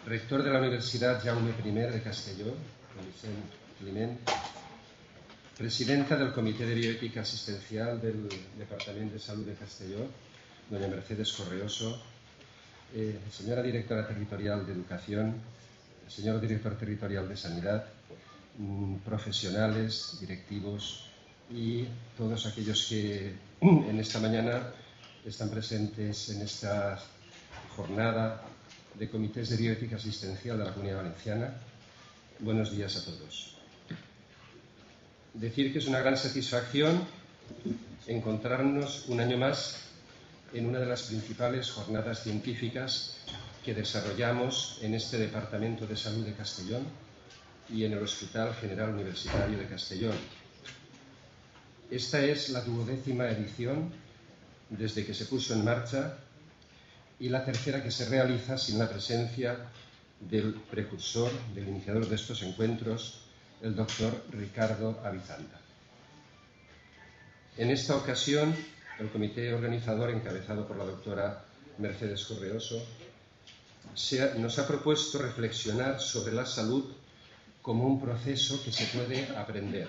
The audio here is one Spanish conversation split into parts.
rector de la Universidad Jaume I de Castelló, Vicent Climent, presidenta del Comité de Bioética Asistencial del Departamento de Salud de Castelló, doña Mercedes Correoso, señora directora territorial de Educación, señor director territorial de Sanidad, profesionales, directivos y todos aquellos que en esta mañana están presentes en esta jornada de comités de bioética asistencial de la Comunidad Valenciana. Buenos días a todos. Decir que es una gran satisfacción encontrarnos un año más en una de las principales jornadas científicas que desarrollamos en este Departamento de Salud de Castellón y en el Hospital General Universitario de Castellón. Esta es la 12ª edición desde que se puso en marcha y la tercera que se realiza sin la presencia del precursor, del iniciador de estos encuentros, el doctor Ricardo Avizanda. En esta ocasión, el comité organizador, encabezado por la doctora Mercedes Correoso, nos ha propuesto reflexionar sobre la salud como un proceso que se puede aprender.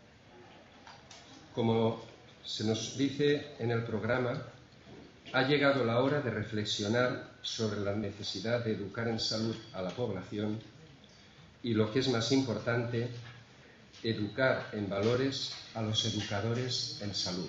Como se nos dice en el programa, ha llegado la hora de reflexionar sobre la necesidad de educar en salud a la población y, lo que es más importante, educar en valores a los educadores en salud.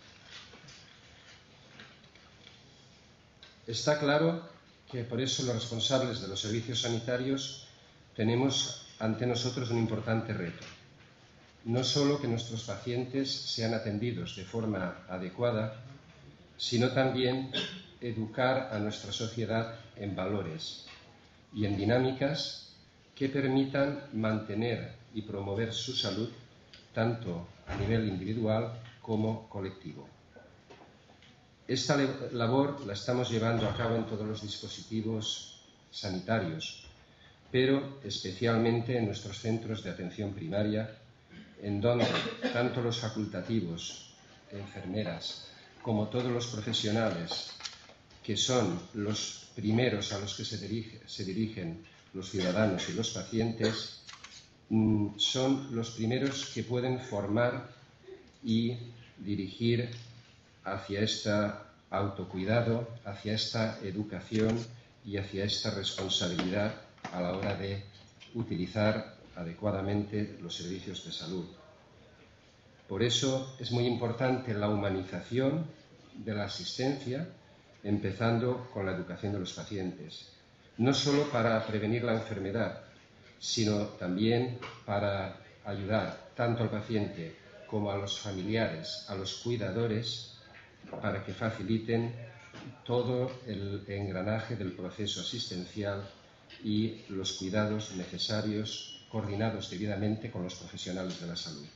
Está claro que por eso los responsables de los servicios sanitarios tenemos ante nosotros un importante reto. No solo que nuestros pacientes sean atendidos de forma adecuada, sino también educar a nuestra sociedad en valores y en dinámicas que permitan mantener y promover su salud tanto a nivel individual como colectivo. Esta labor la estamos llevando a cabo en todos los dispositivos sanitarios, pero especialmente en nuestros centros de atención primaria, en donde tanto los facultativos, enfermeras, como todos los profesionales, que son los primeros a los que se dirigen los ciudadanos y los pacientes, son los primeros que pueden formar y dirigir hacia este autocuidado, hacia esta educación y hacia esta responsabilidad a la hora de utilizar adecuadamente los servicios de salud. Por eso es muy importante la humanización de la asistencia, empezando con la educación de los pacientes, no solo para prevenir la enfermedad, sino también para ayudar tanto al paciente como a los familiares, a los cuidadores, para que faciliten todo el engranaje del proceso asistencial y los cuidados necesarios, coordinados debidamente con los profesionales de la salud.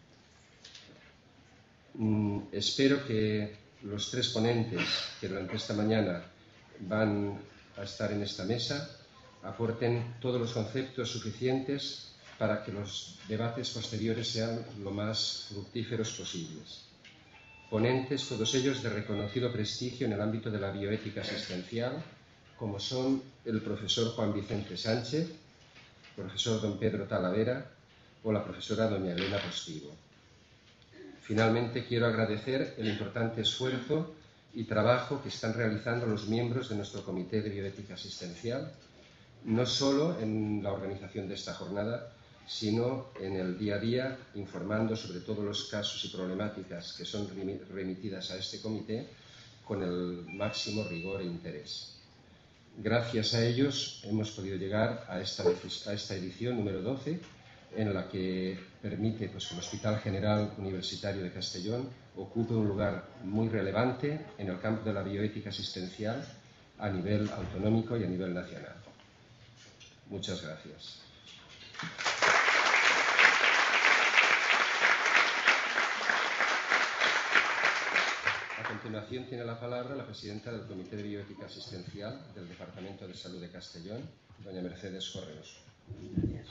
Espero que los tres ponentes que durante esta mañana van a estar en esta mesa aporten todos los conceptos suficientes para que los debates posteriores sean lo más fructíferos posibles. Ponentes, todos ellos de reconocido prestigio en el ámbito de la bioética asistencial, como son el profesor Juan Vicente Sánchez, el profesor don Pedro Talavera o la profesora doña Elena Postigo. Finalmente, quiero agradecer el importante esfuerzo y trabajo que están realizando los miembros de nuestro Comité de Bioética Asistencial, no solo en la organización de esta jornada, sino en el día a día, informando sobre todos los casos y problemáticas que son remitidas a este comité con el máximo rigor e interés. Gracias a ellos hemos podido llegar a esta edición número 12, en la que permite que el Hospital General Universitario de Castellón ocupe un lugar muy relevante en el campo de la bioética asistencial a nivel autonómico y a nivel nacional. Muchas gracias. A continuación tiene la palabra la presidenta del Comité de Bioética Asistencial del Departamento de Salud de Castellón, doña Mercedes Correoso. Gracias.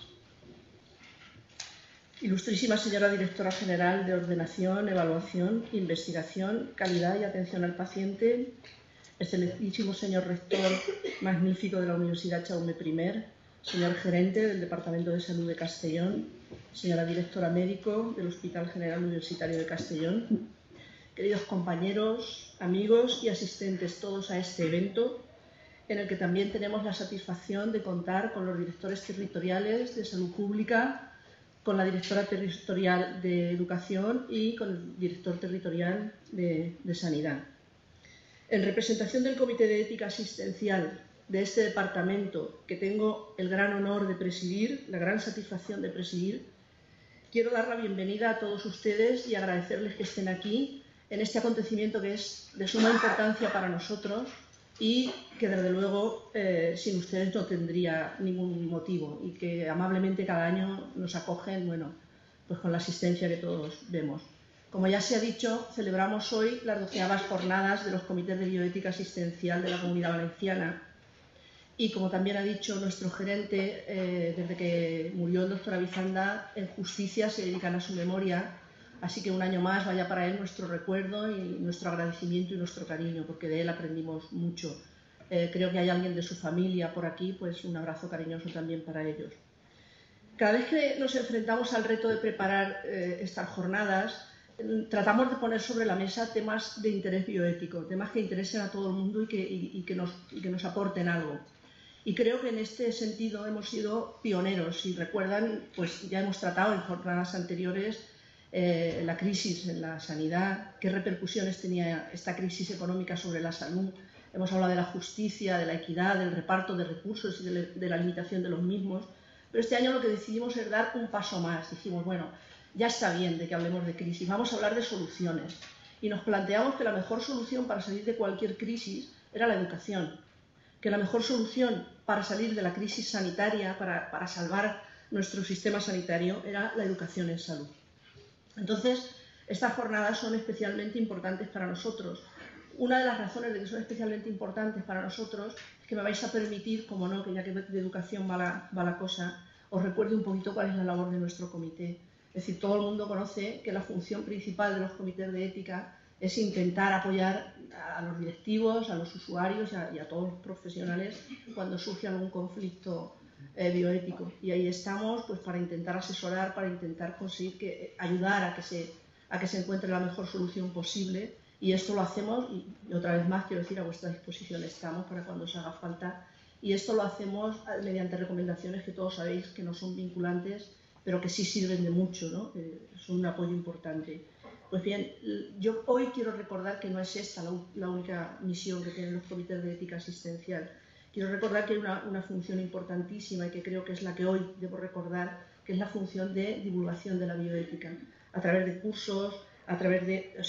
Ilustrísima señora Directora General de Ordenación, Evaluación, Investigación, Calidad y Atención al Paciente, excelentísimo señor rector magnífico de la Universidad Jaume I, señor gerente del Departamento de Salud de Castellón, señora directora médico del Hospital General Universitario de Castellón, queridos compañeros, amigos y asistentes todos a este evento, en el que también tenemos la satisfacción de contar con los directores territoriales de Salud Pública, con la directora territorial de Educación y con el director territorial de Sanidad. En representación del Comité de Ética Asistencial de este departamento, que tengo el gran honor de presidir, la gran satisfacción de presidir, quiero dar la bienvenida a todos ustedes y agradecerles que estén aquí en este acontecimiento que es de suma importancia para nosotros y que desde luego sin ustedes no tendría ningún motivo y que amablemente cada año nos acogen, bueno, pues con la asistencia que todos vemos. Como ya se ha dicho, celebramos hoy las 12avas jornadas de los comités de bioética asistencial de la Comunidad Valenciana y, como también ha dicho nuestro gerente, desde que murió el doctor Avizanda, en justicia se dedican a su memoria, así que un año más vaya para él nuestro recuerdo y nuestro agradecimiento y nuestro cariño, porque de él aprendimos mucho. Creo que hay alguien de su familia por aquí, pues un abrazo cariñoso también para ellos. Cada vez que nos enfrentamos al reto de preparar estas jornadas, tratamos de poner sobre la mesa temas de interés bioético, temas que interesen a todo el mundo y que nos aporten algo. Y creo que en este sentido hemos sido pioneros. Si recuerdan, pues ya hemos tratado en jornadas anteriores la crisis en la sanidad, qué repercusiones tenía esta crisis económica sobre la salud. Hemos hablado de la justicia, de la equidad, del reparto de recursos y de la limitación de los mismos. Pero este año lo que decidimos es dar un paso más. Dijimos, bueno, ya está bien de que hablemos de crisis, vamos a hablar de soluciones. Y nos planteamos que la mejor solución para salir de cualquier crisis era la educación, que la mejor solución para salir de la crisis sanitaria, para salvar nuestro sistema sanitario, era la educación en salud. Entonces, estas jornadas son especialmente importantes para nosotros. Una de las razones de que son especialmente importantes para nosotros es que me vais a permitir, como no, que ya que de educación va la cosa, os recuerde un poquito cuál es la labor de nuestro comité. Es decir, todo el mundo conoce que la función principal de los comités de ética es intentar apoyar a los directivos, a los usuarios y a todos los profesionales cuando surge algún conflicto bioético. Y ahí estamos pues, para intentar asesorar, para intentar conseguir ayudar a que se encuentre la mejor solución posible. Y esto lo hacemos, y otra vez más quiero decir, a vuestra disposición estamos para cuando os haga falta. Y esto lo hacemos mediante recomendaciones que todos sabéis que no son vinculantes, pero que sí sirven de mucho, ¿no? Son un apoyo importante. Pues bien, yo hoy quiero recordar que no es esta la única misión que tienen los comités de ética asistencial. Quiero recordar que hay una función importantísima y que creo que es la que hoy debo recordar, que es la función de divulgación de la bioética, a través de cursos, a través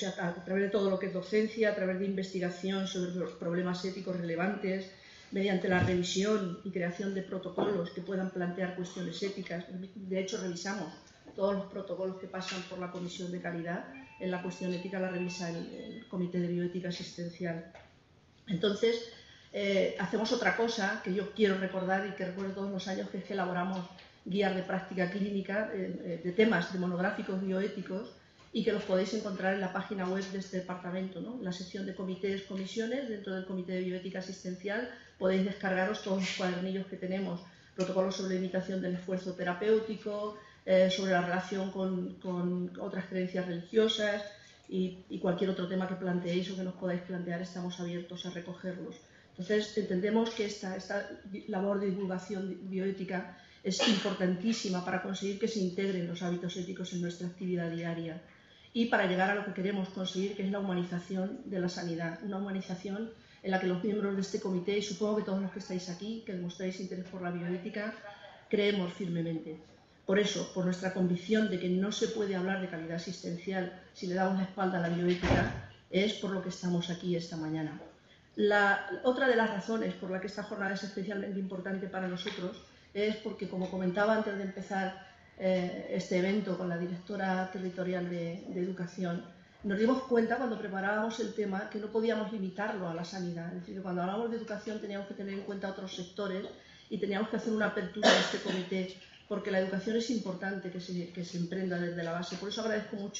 de todo lo que es docencia, a través de investigación sobre los problemas éticos relevantes, mediante la revisión y creación de protocolos que puedan plantear cuestiones éticas. De hecho, revisamos todos los protocolos que pasan por la Comisión de Calidad. En la cuestión ética la revisa el Comité de Bioética Asistencial. Entonces, hacemos otra cosa que yo quiero recordar y que recuerdo todos los años, que es que elaboramos guías de práctica clínica de temas de monográficos bioéticos y que los podéis encontrar en la página web de este departamento, ¿no? En la sección de comités, comisiones, dentro del Comité de Bioética Asistencial, podéis descargaros todos los cuadernillos que tenemos, protocolos sobre limitación del esfuerzo terapéutico, sobre la relación con otras creencias religiosas y cualquier otro tema que planteéis o que nos podáis plantear, estamos abiertos a recogerlos. Entonces, entendemos que esta labor de divulgación bioética es importantísima para conseguir que se integren los hábitos éticos en nuestra actividad diaria y para llegar a lo que queremos conseguir, que es la humanización de la sanidad, una humanización en la que los miembros de este comité, y supongo que todos los que estáis aquí, que demostráis interés por la bioética, creemos firmemente. Por eso, por nuestra convicción de que no se puede hablar de calidad asistencial si le damos la espalda a la bioética, es por lo que estamos aquí esta mañana. Otra de las razones por la que esta jornada es especialmente importante para nosotros es porque, como comentaba antes de empezar este evento con la directora territorial de Educación, nos dimos cuenta cuando preparábamos el tema que no podíamos limitarlo a la sanidad. Es decir, que cuando hablamos de educación teníamos que tener en cuenta otros sectores y teníamos que hacer una apertura de este comité, porque la educación es importante que se emprenda desde la base. Por eso agradezco mucho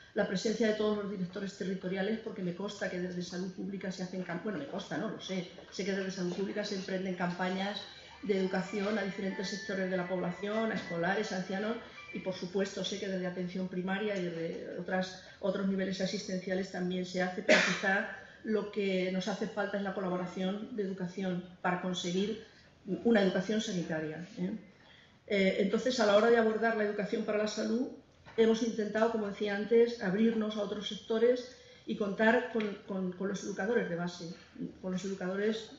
la presencia de todos los directores territoriales, porque me consta que desde Salud Pública se hacen campañas, bueno, me consta, no lo sé que desde Salud Pública se emprenden campañas de educación a diferentes sectores de la población, a escolares, a ancianos, y por supuesto sé que desde atención primaria y desde otros niveles asistenciales también se hace, pero quizá lo que nos hace falta es la colaboración de educación para conseguir una educación sanitaria. Entonces, a la hora de abordar la educación para la salud, hemos intentado, como decía antes, abrirnos a otros sectores y contar con los educadores de base, con los educadores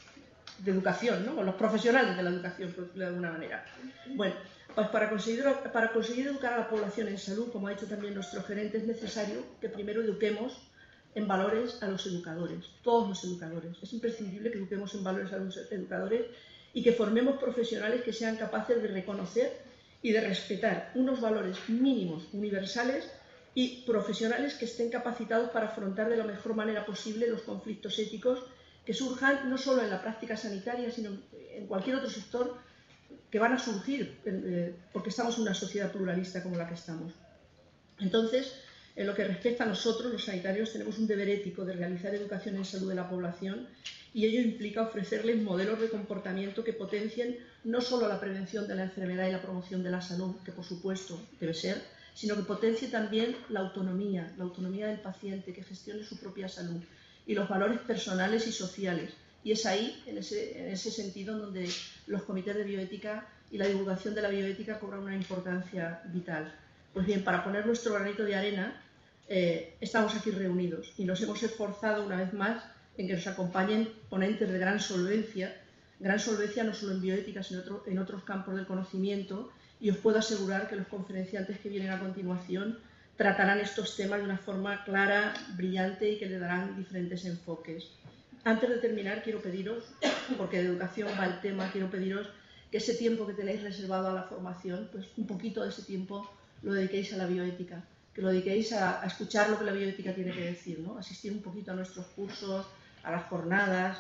de educación, ¿no? Con los profesionales de la educación, por decirlo de alguna manera. Bueno, pues para conseguir educar a la población en salud, como ha dicho también nuestro gerente, es necesario que primero eduquemos en valores a los educadores, todos los educadores. Es imprescindible que eduquemos en valores a los educadores y que formemos profesionales que sean capaces de reconocer y de respetar unos valores mínimos, universales, y profesionales que estén capacitados para afrontar de la mejor manera posible los conflictos éticos que surjan no solo en la práctica sanitaria, sino en cualquier otro sector que van a surgir, porque estamos en una sociedad pluralista como la que estamos. Entonces, en lo que respecta a nosotros, los sanitarios, tenemos un deber ético de realizar educación en salud de la población, y ello implica ofrecerles modelos de comportamiento que potencien no solo la prevención de la enfermedad y la promoción de la salud, que por supuesto debe ser, sino que potencie también la autonomía del paciente, que gestione su propia salud, y los valores personales y sociales. Y es ahí, en ese sentido, donde los comités de bioética y la divulgación de la bioética cobran una importancia vital. Pues bien, para poner nuestro granito de arena, estamos aquí reunidos y nos hemos esforzado una vez más en que nos acompañen ponentes de gran solvencia no solo en bioética, sino en otros campos del conocimiento, y os puedo asegurar que los conferenciantes que vienen a continuación tratarán estos temas de una forma clara, brillante, y que le darán diferentes enfoques. Antes de terminar, quiero pediros, porque de educación va el tema, quiero pediros que ese tiempo que tenéis reservado a la formación, pues un poquito de ese tiempo lo dediquéis a la bioética, que lo dediquéis a escuchar lo que la bioética tiene que decir, ¿no? Asistir un poquito a nuestros cursos, a las jornadas,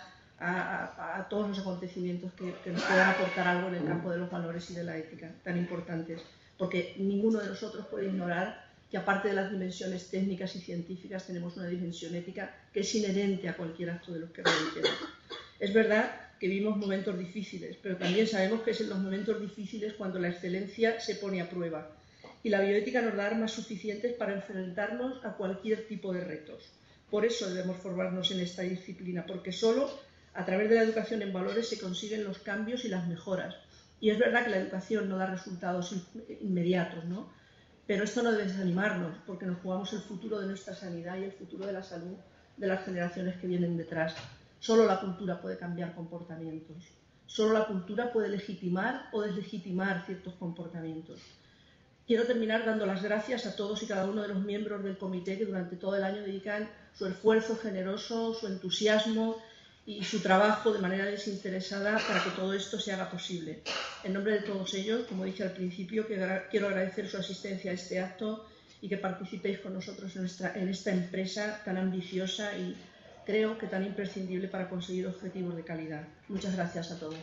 a todos los acontecimientos que nos puedan aportar algo en el campo de los valores y de la ética, tan importantes, porque ninguno de nosotros puede ignorar que aparte de las dimensiones técnicas y científicas tenemos una dimensión ética que es inherente a cualquier acto de los que realicemos. Es verdad que vivimos momentos difíciles, pero también sabemos que es en los momentos difíciles cuando la excelencia se pone a prueba, y la bioética nos da armas suficientes para enfrentarnos a cualquier tipo de retos. Por eso debemos formarnos en esta disciplina, porque solo a través de la educación en valores se consiguen los cambios y las mejoras. Y es verdad que la educación no da resultados inmediatos, ¿no? Pero esto no debe desanimarnos, porque nos jugamos el futuro de nuestra sanidad y el futuro de la salud de las generaciones que vienen detrás. Solo la cultura puede cambiar comportamientos. Solo la cultura puede legitimar o deslegitimar ciertos comportamientos. Quiero terminar dando las gracias a todos y cada uno de los miembros del comité que durante todo el año dedican su esfuerzo generoso, su entusiasmo y su trabajo de manera desinteresada para que todo esto se haga posible. En nombre de todos ellos, como dije al principio, quiero agradecer su asistencia a este acto y que participéis con nosotros en esta empresa tan ambiciosa y creo que tan imprescindible para conseguir objetivos de calidad. Muchas gracias a todos.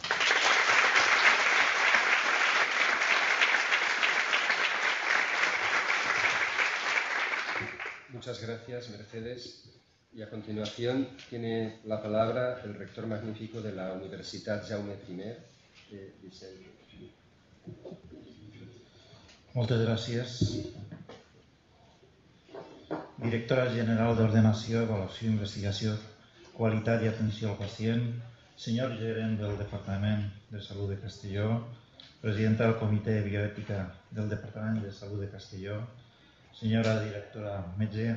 Muchas gracias, Mercedes. Y a continuación tiene la palabra el rector magnífico de la Universitat Jaume I, Vicent. Moltes gràcies. Directora General d'Ordenació, Avaluació, Investigació, Qualitat i Atenció al Pacient, senyor gerent del Departament de Salut de Castelló, presidenta del Comitè de Bioètica del Departament de Salut de Castelló, senyora directora metge,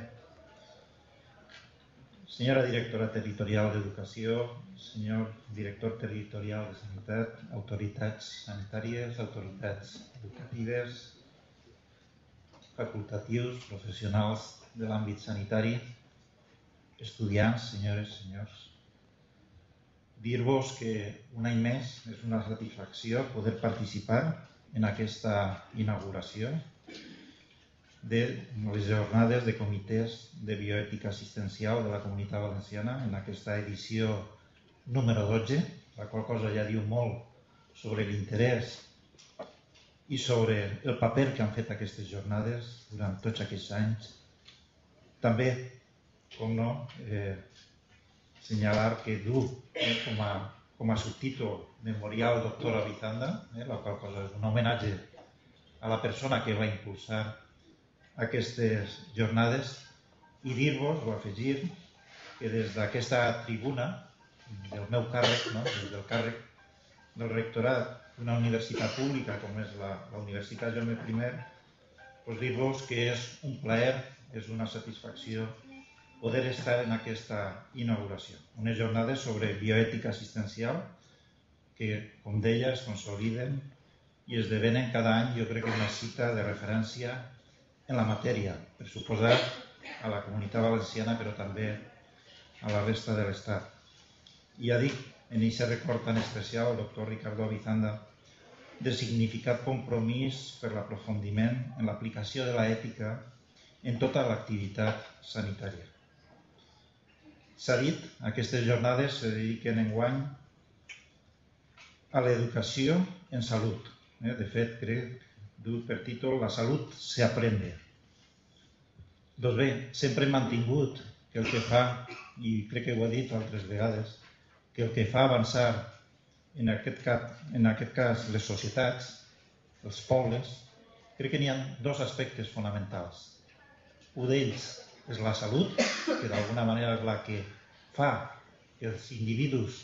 senyora directora territorial d'Educació, senyor director territorial de Sanitat, autoritats sanitàries, autoritats educatives, facultatius, professionals de l'àmbit sanitari, estudiants, senyores i senyors. Dir-vos que un any més és una satisfacció poder participar en aquesta inauguració de les jornades de comitès de bioètica assistencial de la Comunitat Valenciana en aquesta edició número 12, la qual cosa ja diu molt sobre l'interès i sobre el paper que han fet aquestes jornades durant tots aquests anys. També, com no, assenyalar que du com a subtítol Memorial Doctor Avizanda, la qual cosa és un homenatge a la persona que va impulsar aquestes jornades, i dir-vos o afegir que des d'aquesta tribuna del meu càrrec, des del càrrec del rectorat d'una universitat pública com és la Universitat Jaume I, dir-vos que és un plaer, és una satisfacció poder estar en aquesta inauguració. Unes jornades sobre bioètica assistencial que, com deia, es consoliden i esdevenen cada any, jo crec que una cita de referència en la matèria, per suposar a la Comunitat Valenciana, però també a la resta de l'Estat. I ja dic, en aquest record tan especial, el doctor Ricardo Avizanda, de significat compromís per l'aprofundiment en l'aplicació de l'ètica en tota l'activitat sanitària. S'ha dit, aquestes jornades se dediquen enguany a l'educació en salut. De fet, crec, du per títol La salut se aprende. Doncs bé, sempre hem mantingut que el que fa, i crec que ho he dit altres vegades, que el que fa avançar, en aquest cas les societats, els pobles, crec que n'hi ha dos aspectes fonamentals. Un d'ells és la salut, que d'alguna manera és la que fa que els individus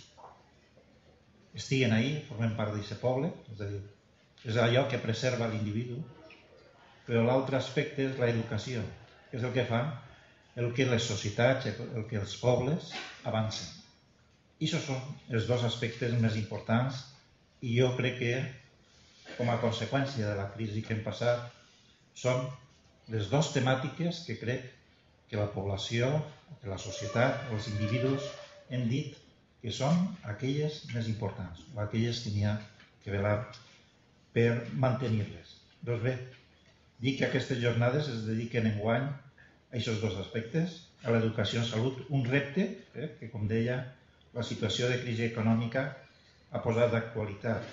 estiguen ahí, formen part d'aquest poble, és a dir, és allò que preserva l'individu, però l'altre aspecte és l'educació, que és el que fa el que les societats, el que els pobles avancen. I això són els dos aspectes més importants i jo crec que, com a conseqüència de la crisi que hem passat, són les dues temàtiques que crec que la població, que la societat, els individus hem dit que són aquelles més importants, o aquelles que n'hi ha que velar per mantenir-les. Doncs bé, dic que aquestes jornades es dediquen enguany a aquests dos aspectes, a l'educació en salut, un repte que, com deia, la situació de crisi econòmica ha posat d'actualitat,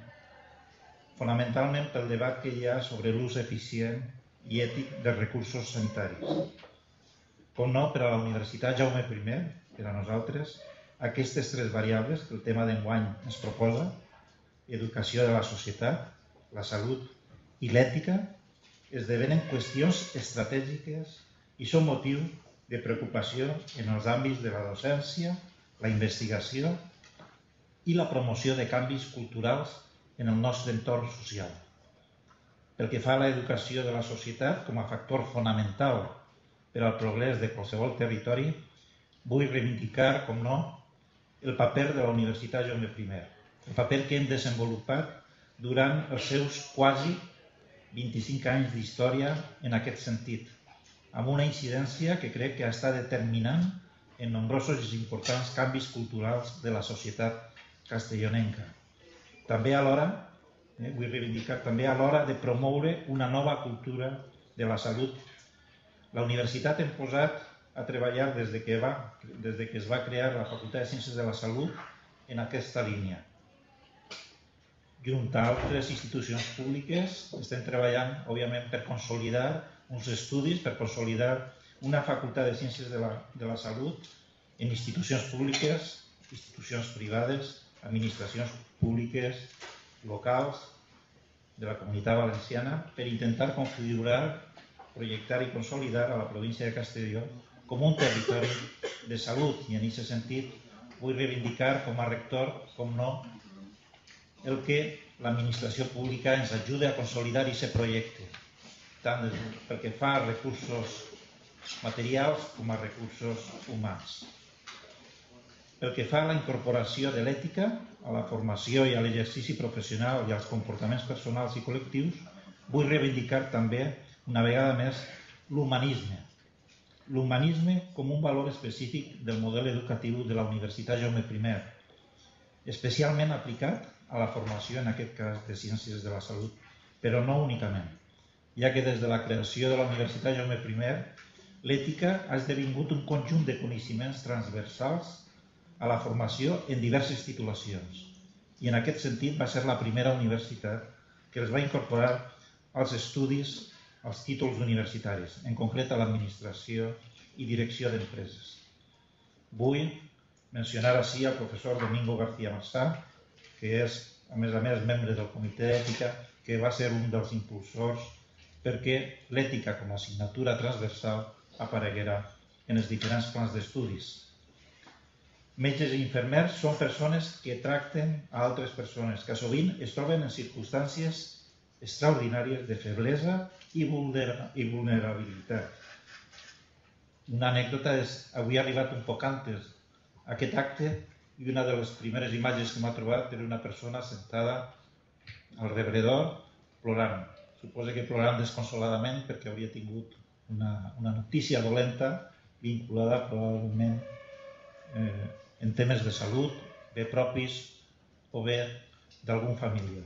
fonamentalment pel debat que hi ha sobre l'ús eficient i ètic dels recursos sanitaris. Com no, per a la Universitat Jaume I, per a nosaltres, aquestes tres variables que el tema d'enguany ens proposa, educació de la societat, la salut i l'ètica, esdevenen qüestions estratègiques i són motiu de preocupació en els àmbits de la docència, la investigació i la promoció de canvis culturals en el nostre entorn social. Pel que fa a l'educació de la societat com a factor fonamental per al progrés de qualsevol territori, vull reivindicar, com no, el paper de la Universitat Jaume I, el paper que hem desenvolupat durant els seus quasi 25 anys d'història en aquest sentit, amb una incidència que crec que ha estat determinant en nombrosos i importants canvis culturals de la societat castellonenca. També alhora, vull reivindicar també a l'hora de promoure una nova cultura de la salut. La universitat hem posat a treballar des de que es va crear la Facultat de Ciències de la Salut en aquesta línia. Junt a altres institucions públiques estem treballant, òbviament, per consolidar uns estudis, per consolidar una Facultat de Ciències de la Salut en institucions públiques, institucions privades, administracions públiques, locals, de la Comunitat Valenciana, per intentar configurar, projectar i consolidar a la província de Castelló com un territori de salut. I en aquest sentit vull reivindicar com a rector, com no, el que l'administració pública ens ajuda a consolidar aquest projecte, tant pel que fa a recursos materials com a recursos humans. Pel que fa a la incorporació de l'ètica, a la formació i a l'exercici professional i als comportaments personals i col·lectius, vull reivindicar també, una vegada més, l'humanisme. L'humanisme com un valor específic del model educatiu de la Universitat Jaume I, especialment aplicat a la formació, en aquest cas, de Ciències de la Salut, però no únicament, ja que des de la creació de la Universitat Jaume I, l'ètica ha esdevingut un conjunt de coneixements transversals a la formació en diverses titulacions. I en aquest sentit va ser la primera universitat que els va incorporar als estudis, als títols universitaris, en concret a l'administració i direcció d'empreses. Vull mencionar així el professor Domingo García Massá, que és, a més, membre del Comitè d'Ètica, que va ser un dels impulsors perquè l'ètica com a assignatura transversal apareguera en els diferents plans d'estudis. Metges i infermers són persones que tracten a altres persones, que sovint es troben en circumstàncies extraordinàries de feblesa i vulnerabilitat. Una anècdota és, avui ha arribat un poc antes aquest acte i una de les primeres imatges que m'ha trobat era una persona sentada al rebredor plorant. Suposo que plorant desconsoladament perquè hauria tingut una notícia dolenta vinculada probablement en temes de salut, bé propis o bé d'algun familiar.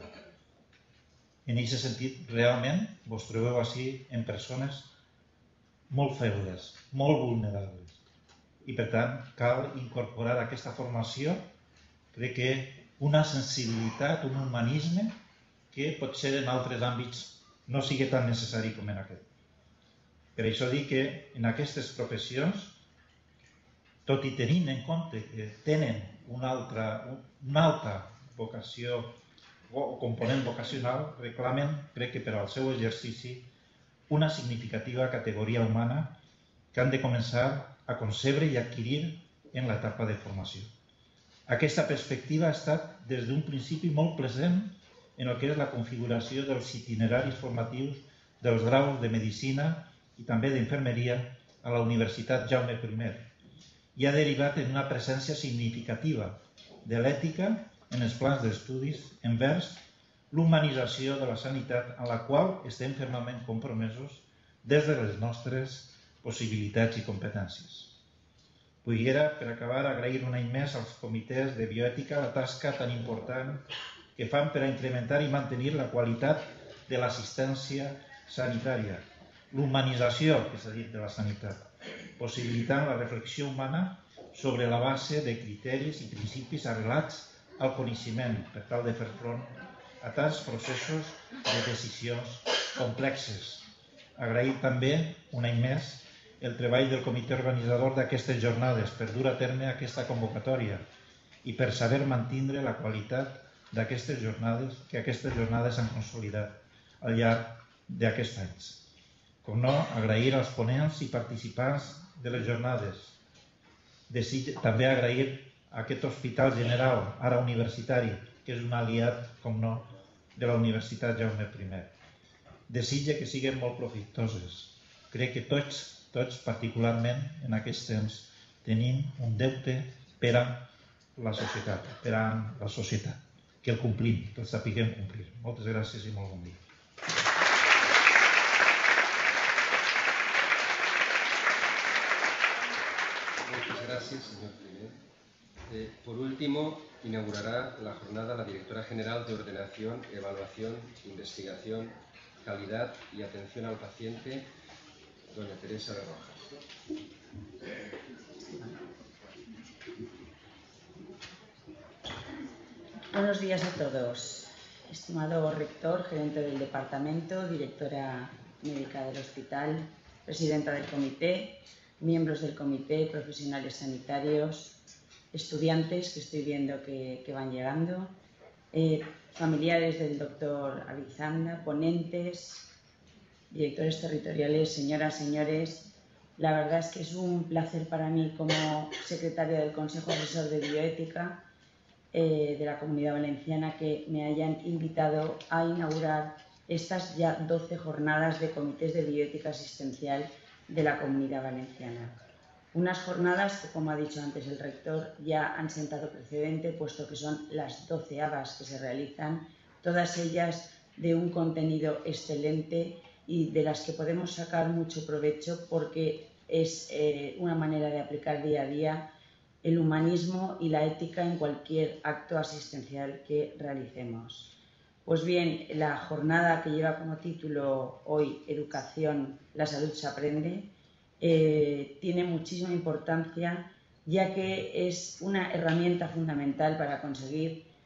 En aquest sentit, realment, vos trobeu així en persones molt febles, molt vulnerables. I, per tant, cal incorporar a aquesta formació, crec que una sensibilitat, un humanisme que potser en altres àmbits no sigui tan necessari com en aquest. Per això dic que en aquestes professions, tot i tenint en compte que tenen una alta vocació o component vocacional, reclamen, crec que per al seu exercici, una significativa categoria humana que han de començar a concebre i adquirir en l'etapa de formació. Aquesta perspectiva ha estat des d'un principi molt present en el que és la configuració dels itineraris formatius dels graus de Medicina i també d'Infermeria a la Universitat Jaume I i ha derivat en una presència significativa de l'ètica en els plans d'estudis envers l'humanització de la sanitat en la qual estem fermament compromesos des de les nostres possibilitats i competències. Volguera, per acabar, agrair un any més als comitès de bioètica la tasca tan important que fan per a incrementar i mantenir la qualitat de l'assistència sanitària, l'humanització, que s'ha dit, de la sanitat, possibilitant la reflexió humana sobre la base de criteris i principis arrelats al coneixement per tal de fer front a tants processos de decisions complexes. Agrair també, un any més, el treball del comitè organitzador d'aquestes jornades per dur a terme aquesta convocatòria i per saber mantindre la qualitat d'aquestes jornades, que aquestes jornades s'han consolidat al llarg d'aquests anys. Com no, agrair als ponents i participants de les jornades. També agrair a aquest Hospital General, ara universitari, que és un aliat, com no, de la Universitat Jaume I. Desitge que siguin molt profitoses. Crec que tots particularment en aquests temps, tenim un deute per a la societat, que el complim, que el sapiguem complir. Moltes gràcies i molt bon dia. Muchas gracias, señor primer. Por último, inaugurará la jornada la directora general de Ordenación, Evaluación, Investigación, Calidad y Atención al Paciente, doña Teresa de Rojas. Buenos días a todos. Estimado rector, gerente del departamento, directora médica del hospital, presidenta del comité, miembros del comité, profesionales sanitarios, estudiantes que estoy viendo que van llegando, familiares del doctor Alizanda, ponentes, directores territoriales, señoras, señores. La verdad es que es un placer para mí como secretaria del Consejo Asesor de Bioética de la Comunidad Valenciana que me hayan invitado a inaugurar estas ya 12 jornadas de comités de bioética asistencial de la Comunidad Valenciana. Unas jornadas que, como ha dicho antes el rector, ya han sentado precedente, puesto que son las 12avas que se realizan, todas ellas de un contenido excelente y de las que podemos sacar mucho provecho porque es una manera de aplicar día a día el humanismo y la ética en cualquier acto asistencial que realicemos. Pues bien, la jornada que lleva como título hoy Educación, la salud se aprende, tiene muchísima importancia ya que es una herramienta fundamental para conseguir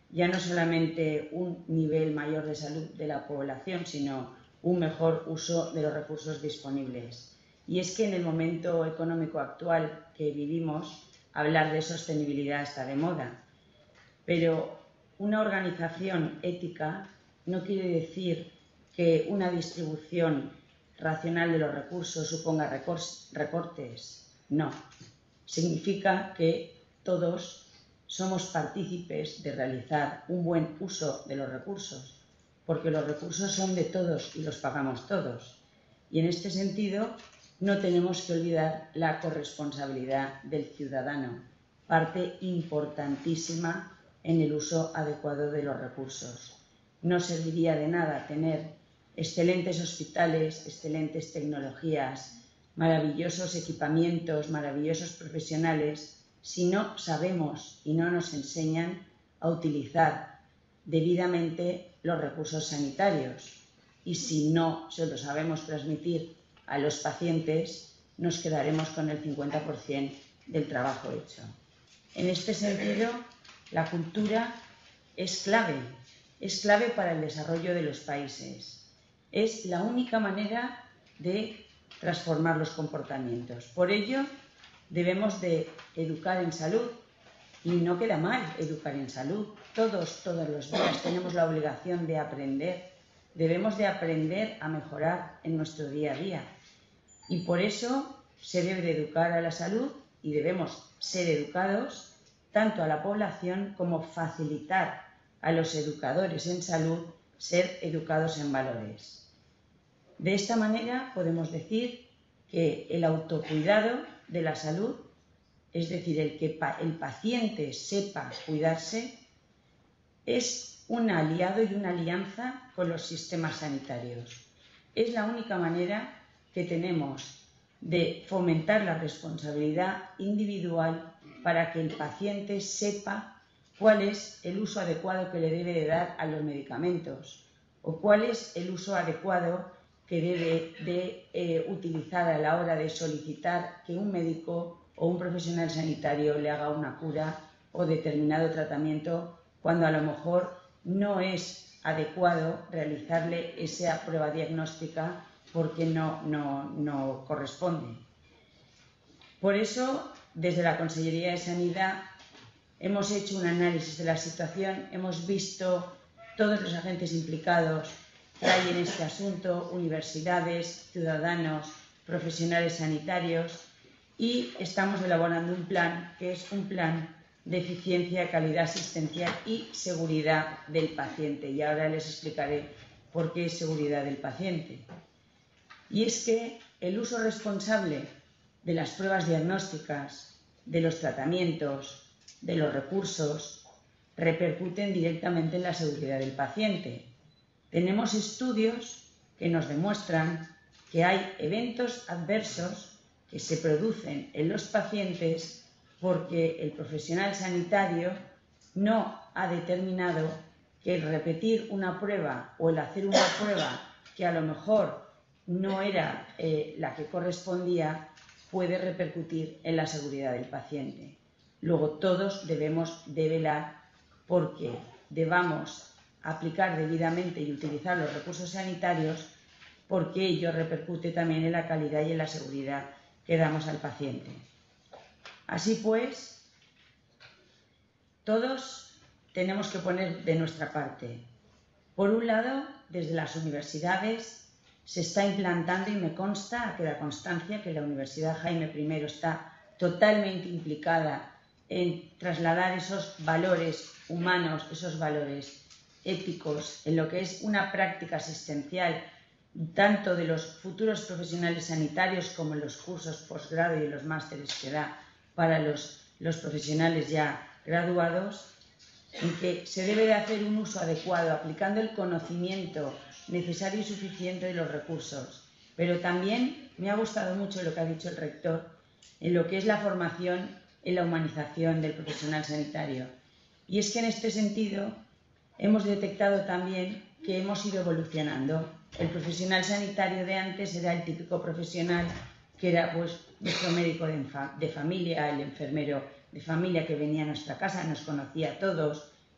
ya no solamente un nivel mayor de salud de la población, sino un mejor uso de los recursos disponibles. Y es que en el momento económico actual que vivimos, hablar de sostenibilidad está de moda. Pero una organización ética no quiere decir que una distribución racional de los recursos suponga recortes. No. Significa que todos somos partícipes de realizar un buen uso de los recursos, porque los recursos son de todos y los pagamos todos. Y en este sentido, no tenemos que olvidar la corresponsabilidad del ciudadano, parte importantísima en el uso adecuado de los recursos. No serviría de nada tener excelentes hospitales, excelentes tecnologías, maravillosos equipamientos, maravillosos profesionales, si no sabemos y no nos enseñan a utilizar debidamente los recursos sanitarios. Y si no se lo sabemos transmitir a los pacientes, nos quedaremos con el 50% del trabajo hecho. En este sentido, la cultura es clave para el desarrollo de los países. Es la única manera de transformar los comportamientos. Por ello, debemos de educar en salud, y no queda mal educar en salud. Todos los días tenemos la obligación de aprender. Debemos de aprender a mejorar en nuestro día a día. Y por eso se debe de educar a la salud y debemos ser educados tanto a la población como facilitar a los educadores en salud ser educados en valores. De esta manera podemos decir que el autocuidado de la salud, es decir, el que el paciente sepa cuidarse, es un aliado y una alianza con los sistemas sanitarios. Es la única manera que tenemos de fomentar la responsabilidad individual para que el paciente sepa cuál es el uso adecuado que le debe de dar a los medicamentos o cuál es el uso adecuado que debe de utilizar a la hora de solicitar que un médico o un profesional sanitario le haga una cura o determinado tratamiento, cuando a lo mejor no es adecuado realizarle esa prueba diagnóstica porque no corresponde. Por eso, desde la Consellería de Sanidad hemos hecho un análisis de la situación, hemos visto todos los agentes implicados que hay en este asunto, universidades, ciudadanos, profesionales sanitarios, y estamos elaborando un plan que es un plan de eficiencia, calidad asistencial y seguridad del paciente. Y ahora les explicaré por qué es seguridad del paciente. Y es que el uso responsable de las pruebas diagnósticas, de los tratamientos, de los recursos, repercuten directamente en la seguridad del paciente. Tenemos estudios que nos demuestran que hay eventos adversos que se producen en los pacientes porque el profesional sanitario no ha determinado que el repetir una prueba o el hacer una prueba que a lo mejor no era la que correspondía puede repercutir en la seguridad del paciente. Luego todos debemos de velar porque debamos aplicar debidamente y utilizar los recursos sanitarios, porque ello repercute también en la calidad y en la seguridad que damos al paciente. Así pues, todos tenemos que poner de nuestra parte. Por un lado, desde las universidades se está implantando, y me consta, queda constancia, que la Universidad Jaime I está totalmente implicada en trasladar esos valores humanos, esos valores éticos, en lo que es una práctica asistencial, tanto de los futuros profesionales sanitarios como en los cursos posgrado y en los másteres que da para los profesionales ya graduados, en que se debe de hacer un uso adecuado, aplicando el conocimiento necesario y suficiente de los recursos. Pero también me ha gustado mucho lo que ha dicho el rector en lo que es la formación en la humanización del profesional sanitario. Y es que en este sentido hemos detectado también que hemos ido evolucionando. El profesional sanitario de antes era el típico profesional que era pues nuestro médico de familia, el enfermero de familia que venía a nuestra casa, nos conocía a todos,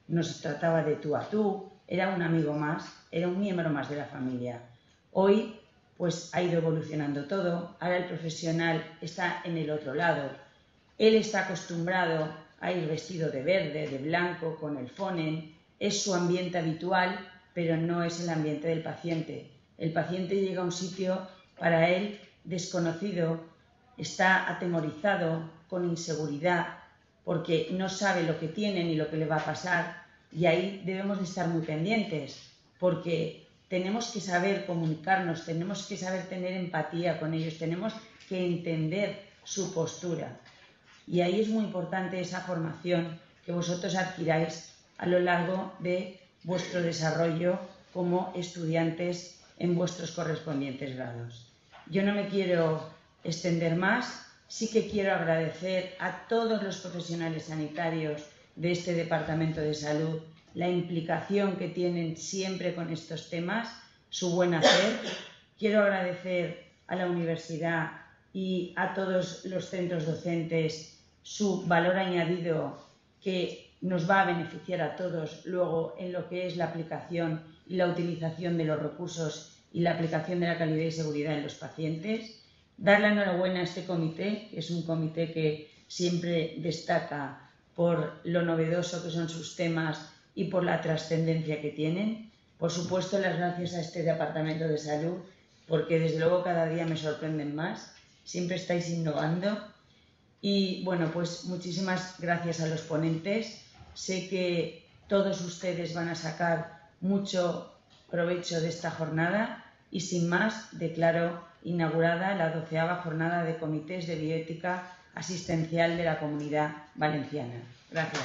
nos trataba de tú a tú, era un amigo más, era un miembro más de la familia. Hoy pues ha ido evolucionando todo, ahora el profesional está en el otro lado. Él está acostumbrado a ir vestido de verde, de blanco, con el fonen, es su ambiente habitual, pero no es el ambiente del paciente. El paciente llega a un sitio para él desconocido, está atemorizado, con inseguridad, porque no sabe lo que tiene ni lo que le va a pasar, y ahí debemos de estar muy pendientes, porque tenemos que saber comunicarnos, tenemos que saber tener empatía con ellos, tenemos que entender su postura. Y ahí es muy importante esa formación que vosotros adquiráis a lo largo de vuestro desarrollo como estudiantes en vuestros correspondientes grados. Yo no me quiero extender más, sí que quiero agradecer a todos los profesionales sanitarios de este Departamento de Salud la implicación que tienen siempre con estos temas, su buen hacer. Quiero agradecer a la universidad y a todos los centros docentes su valor añadido que nos va a beneficiar a todos luego en lo que es la aplicación y la utilización de los recursos y la aplicación de la calidad y seguridad en los pacientes. Dar la enhorabuena a este comité, que es un comité que siempre destaca por lo novedoso que son sus temas y por la trascendencia que tienen. Por supuesto, las gracias a este Departamento de Salud, porque desde luego cada día me sorprenden más, siempre estáis innovando. Y bueno, pues muchísimas gracias a los ponentes. Sé que todos ustedes van a sacar mucho provecho de esta jornada y sin más declaro inaugurada la 12ª jornada de comités de bioética asistencial de la Comunidad Valenciana. Gracias.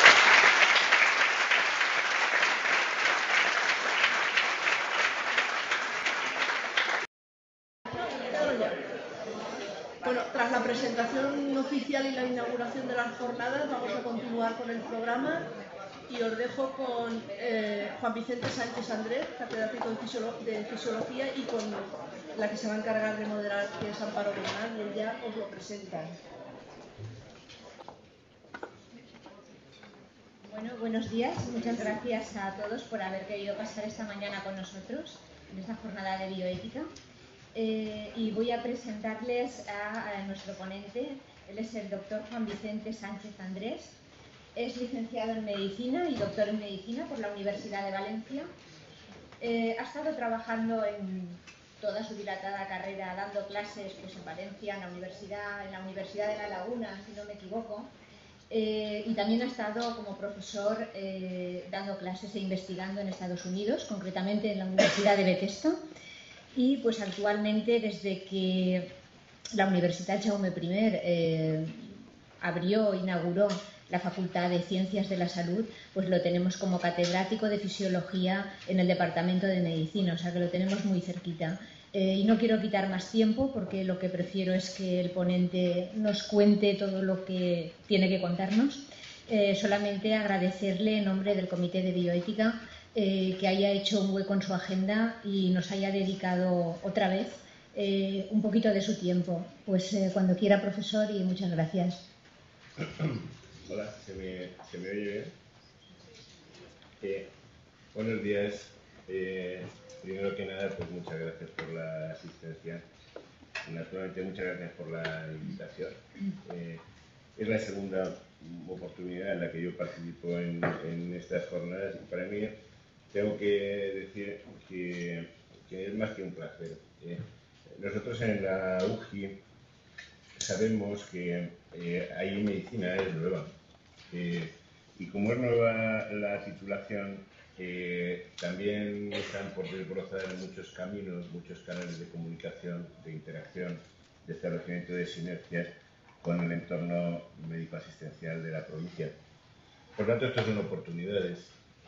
Bueno, tras la presentación oficial y la inauguración de las jornadas, vamos a continuar con el programa y os dejo con Juan Vicente Sánchez Andrés, catedrático de Fisiología, y con la que se va a encargar de moderar, que es Amparo Bernal, y él ya os lo presenta. Bueno, buenos días. Muchas gracias a todos por haber querido pasar esta mañana con nosotros en esta jornada de bioética. Y voy a presentarles a nuestro ponente. Él es el doctor Juan Vicente Sánchez Andrés. Es licenciado en Medicina y doctor en Medicina por la Universidad de Valencia. Ha estado trabajando en toda su dilatada carrera dando clases pues, en Valencia, en la Universidad de La Laguna, si no me equivoco. Y también ha estado como profesor dando clases e investigando en Estados Unidos, concretamente en la Universidad de Bethesda. Y pues actualmente, desde que la Universitat Jaume I inauguró la Facultad de Ciencias de la Salud, pues lo tenemos como catedrático de Fisiología en el Departamento de Medicina, o sea que lo tenemos muy cerquita. Y no quiero quitar más tiempo porque lo que prefiero es que el ponente nos cuente todo lo que tiene que contarnos. Solamente agradecerle en nombre del Comité de Bioética que haya hecho un hueco en su agenda y nos haya dedicado otra vez un poquito de su tiempo. Pues cuando quiera, profesor, y muchas gracias. Hola, ¿se me oye bien? Buenos días. Primero que nada, pues muchas gracias por la asistencia. Naturalmente, muchas gracias por la invitación. Es la segunda oportunidad en la que yo participo en estas jornadas y para mí tengo que decir que es más que un placer. Nosotros en la UGI sabemos que ahí medicina es nueva y como es nueva la titulación, también están por desbrozar muchos caminos, muchos canales de comunicación, de interacción, de establecimiento de sinergias con el entorno médico-asistencial de la provincia. Por tanto, estas son oportunidades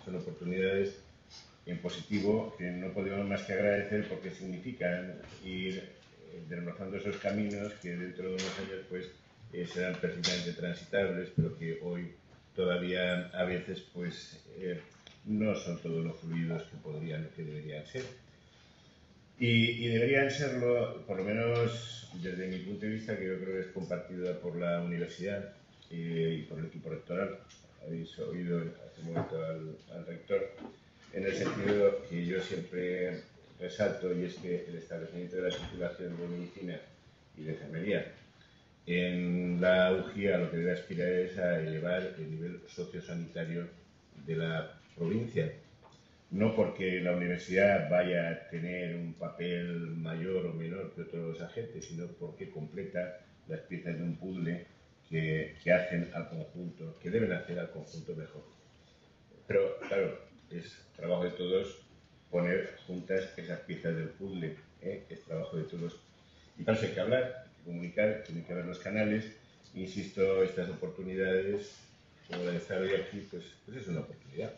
en positivo que no podemos más que agradecer porque significan ir desbrozando esos caminos que dentro de unos años pues, serán perfectamente transitables, pero que hoy todavía a veces pues, no son todos los fluidos que deberían ser. Y deberían serlo, por lo menos desde mi punto de vista, que yo creo que es compartida por la universidad y por el equipo rectoral. habéis oído hace un momento al rector, en el sentido que yo siempre resalto, y es que el establecimiento de la titulación de medicina y de enfermería en la UJIA lo que debe aspirar es a elevar el nivel sociosanitario de la provincia. No porque la universidad vaya a tener un papel mayor o menor que otros agentes, sino porque completa las piezas de un puzzle que hacen al conjunto, que deben hacer al conjunto mejor. Pero, claro, es trabajo de todos poner juntas esas piezas del puzzle, es trabajo de todos. Y para eso hay que hablar, hay que comunicar, tienen que haber los canales. Insisto, estas oportunidades, como la de estar hoy aquí, pues es una oportunidad.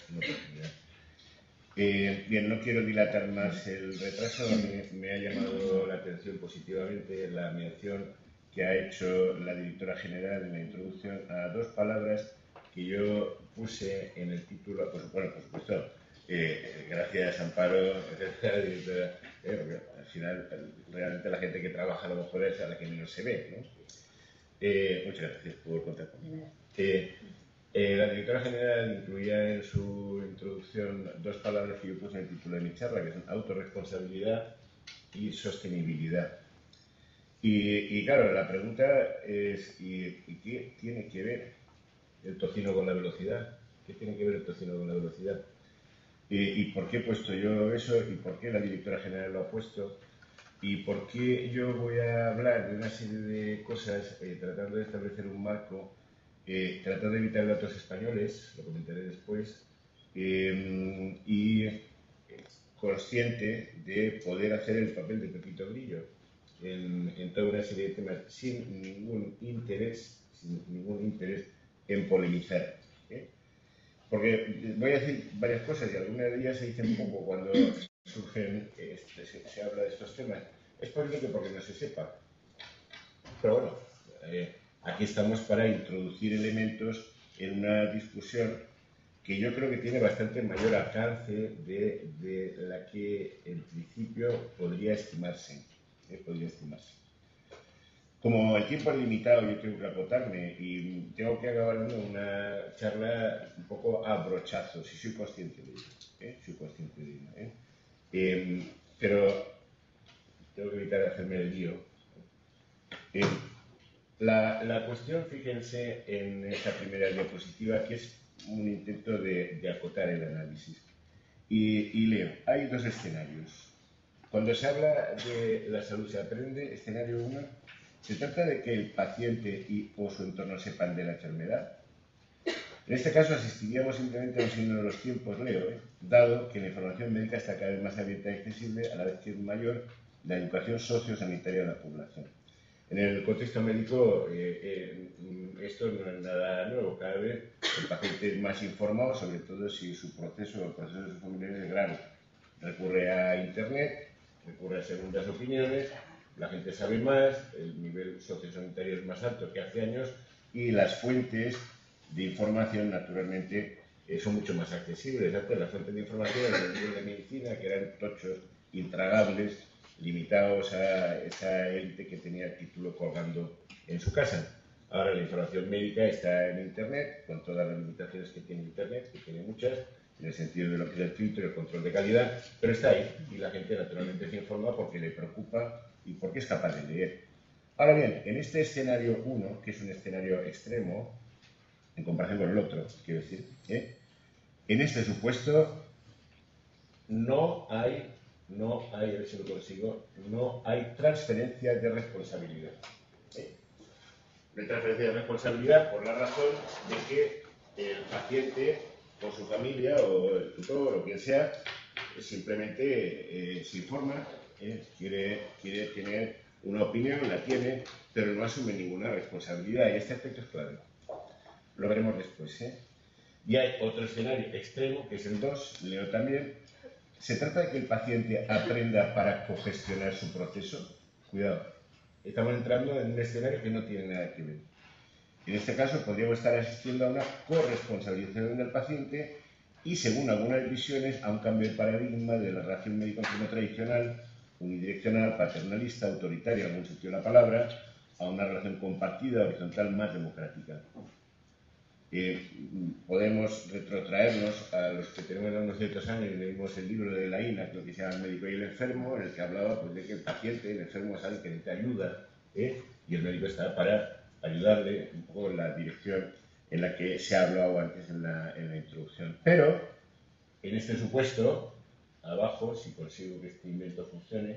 Bien, no quiero dilatar más el retraso. A mí me ha llamado la atención positivamente la mención que ha hecho la directora general en la introducción a dos palabras que yo puse en el título. Pues, bueno, por supuesto, gracias Amparo, directora, porque al final realmente la gente que trabaja a lo mejor es a la que menos se ve, ¿no? Muchas gracias por contar conmigo. La directora general incluía en su introducción dos palabras que yo puse en el título de mi charla, que son autorresponsabilidad y sostenibilidad. Y claro, la pregunta es, ¿y qué tiene que ver el tocino con la velocidad? ¿Qué tiene que ver el tocino con la velocidad? ¿Y por qué he puesto yo eso? ¿Y por qué la directora general lo ha puesto? ¿Y por qué yo voy a hablar de una serie de cosas tratando de establecer un marco, tratando de evitar datos españoles, lo comentaré después, y consciente de poder hacer el papel de Pepito Grillo en toda una serie de temas sin ningún interés en polemizar? Porque voy a decir varias cosas y algunas de ellas se dicen poco cuando surgen, se habla de estos temas. Es posible que porque no se sepa. Pero bueno, aquí estamos para introducir elementos en una discusión que yo creo que tiene bastante mayor alcance de la que en principio podría estimarse. Como el tiempo es limitado, yo tengo que acotarme y tengo que acabar dando una charla un poco a brochazos, y soy consciente de ello. Pero tengo que evitar hacerme el lío. La cuestión, fíjense en esta primera diapositiva, que es un intento de acotar el análisis. Y leo, hay dos escenarios. Cuando se habla de la salud se aprende, escenario 1, se trata de que el paciente o su entorno sepan de la enfermedad. En este caso asistiríamos simplemente a un signo de los tiempos, leo, dado que la información médica está cada vez más abierta y accesible, a la vez que es mayor la educación sociosanitaria de la población. En el contexto médico, esto no es nada nuevo. Cada vez el paciente es más informado, sobre todo si su proceso o el proceso de sus familiares es grave. Recurre a Internet, recurre a segundas opiniones, la gente sabe más, el nivel sociosanitario es más alto que hace años y las fuentes de información, naturalmente, son mucho más accesibles. Antes las fuentes de información en el nivel de medicina, que eran tochos, intragables, limitados a esa élite que tenía el título colgando en su casa. Ahora la información médica está en Internet, con todas las limitaciones que tiene Internet, que tiene muchas, en el sentido de lo que es el filtro y el control de calidad, pero está ahí y la gente naturalmente se informa porque le preocupa y porque es capaz de leer. Ahora bien, en este escenario 1, que es un escenario extremo, en comparación con el otro, quiero decir, en este supuesto no hay, a ver si lo consigo, no hay transferencia de responsabilidad. No hay transferencia de responsabilidad por la razón de que el paciente o su familia o el tutor o quien sea simplemente se informa, quiere tener una opinión, la tiene, pero no asume ninguna responsabilidad y este aspecto es clave. Lo veremos después. Y hay otro escenario extremo, que es el 2, leo también. Se trata de que el paciente aprenda para cogestionar su proceso. Cuidado, estamos entrando en un escenario que no tiene nada que ver. En este caso podríamos estar asistiendo a una corresponsabilización del paciente y, según algunas visiones, a un cambio de paradigma de la relación médico-enfermo tradicional, unidireccional, paternalista, autoritaria, en algún sentido de la palabra, a una relación compartida, horizontal, más democrática. podemos retrotraernos a los que tenemos unos ciertos años y leímos el libro de Laína, que se llama El médico y el enfermo, en el que hablaba pues, de que el paciente, el enfermo, sabe que necesita ayuda, y el médico está para ayudarle un poco en la dirección en la que se ha hablado antes en la introducción. Pero, en este supuesto, abajo, si consigo que este invento funcione,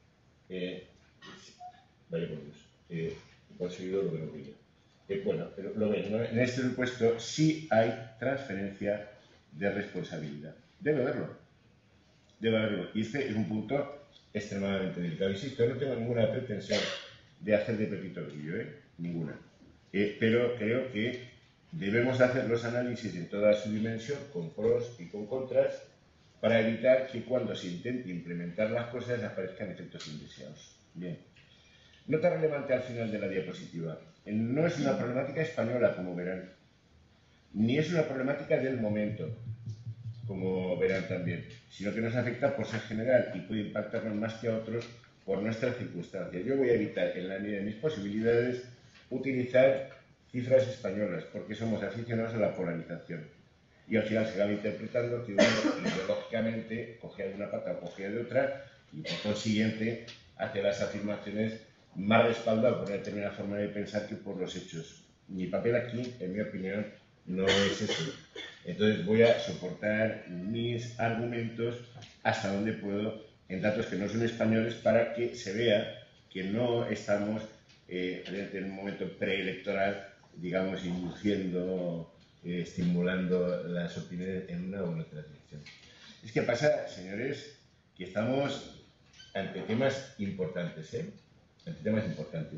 vaya por Dios, he conseguido lo que no quería. Bueno, pero lo ven, ¿no? En este supuesto sí hay transferencia de responsabilidad. Debe haberlo. Debe haberlo. Y este es un punto extremadamente delicado. Insisto, no tengo ninguna pretensión de hacer de Pepito Grillo, ninguna. Pero creo que debemos hacer los análisis en toda su dimensión, con pros y con contras, para evitar que cuando se intente implementar las cosas aparezcan efectos indeseados. Bien. Nota relevante al final de la diapositiva. No es una problemática española, como verán, ni es una problemática del momento, como verán también, sino que nos afecta por ser general y puede impactarnos más que a otros por nuestras circunstancias. Yo voy a evitar, en la medida de mis posibilidades, utilizar cifras españolas, porque somos aficionados a la polarización. Y al final se acaba interpretando que uno ideológicamente cogea de una pata o cogea de otra, y por consiguiente hace las afirmaciones más respaldado por una determinada forma de pensar que por los hechos. Mi papel aquí, en mi opinión, no es ese. Entonces voy a soportar mis argumentos hasta donde puedo en datos que no son españoles para que se vea que no estamos en un momento preelectoral, digamos, induciendo, estimulando las opiniones en una u otra dirección. Es que pasa, señores, que estamos ante temas importantes, ante temas importantes.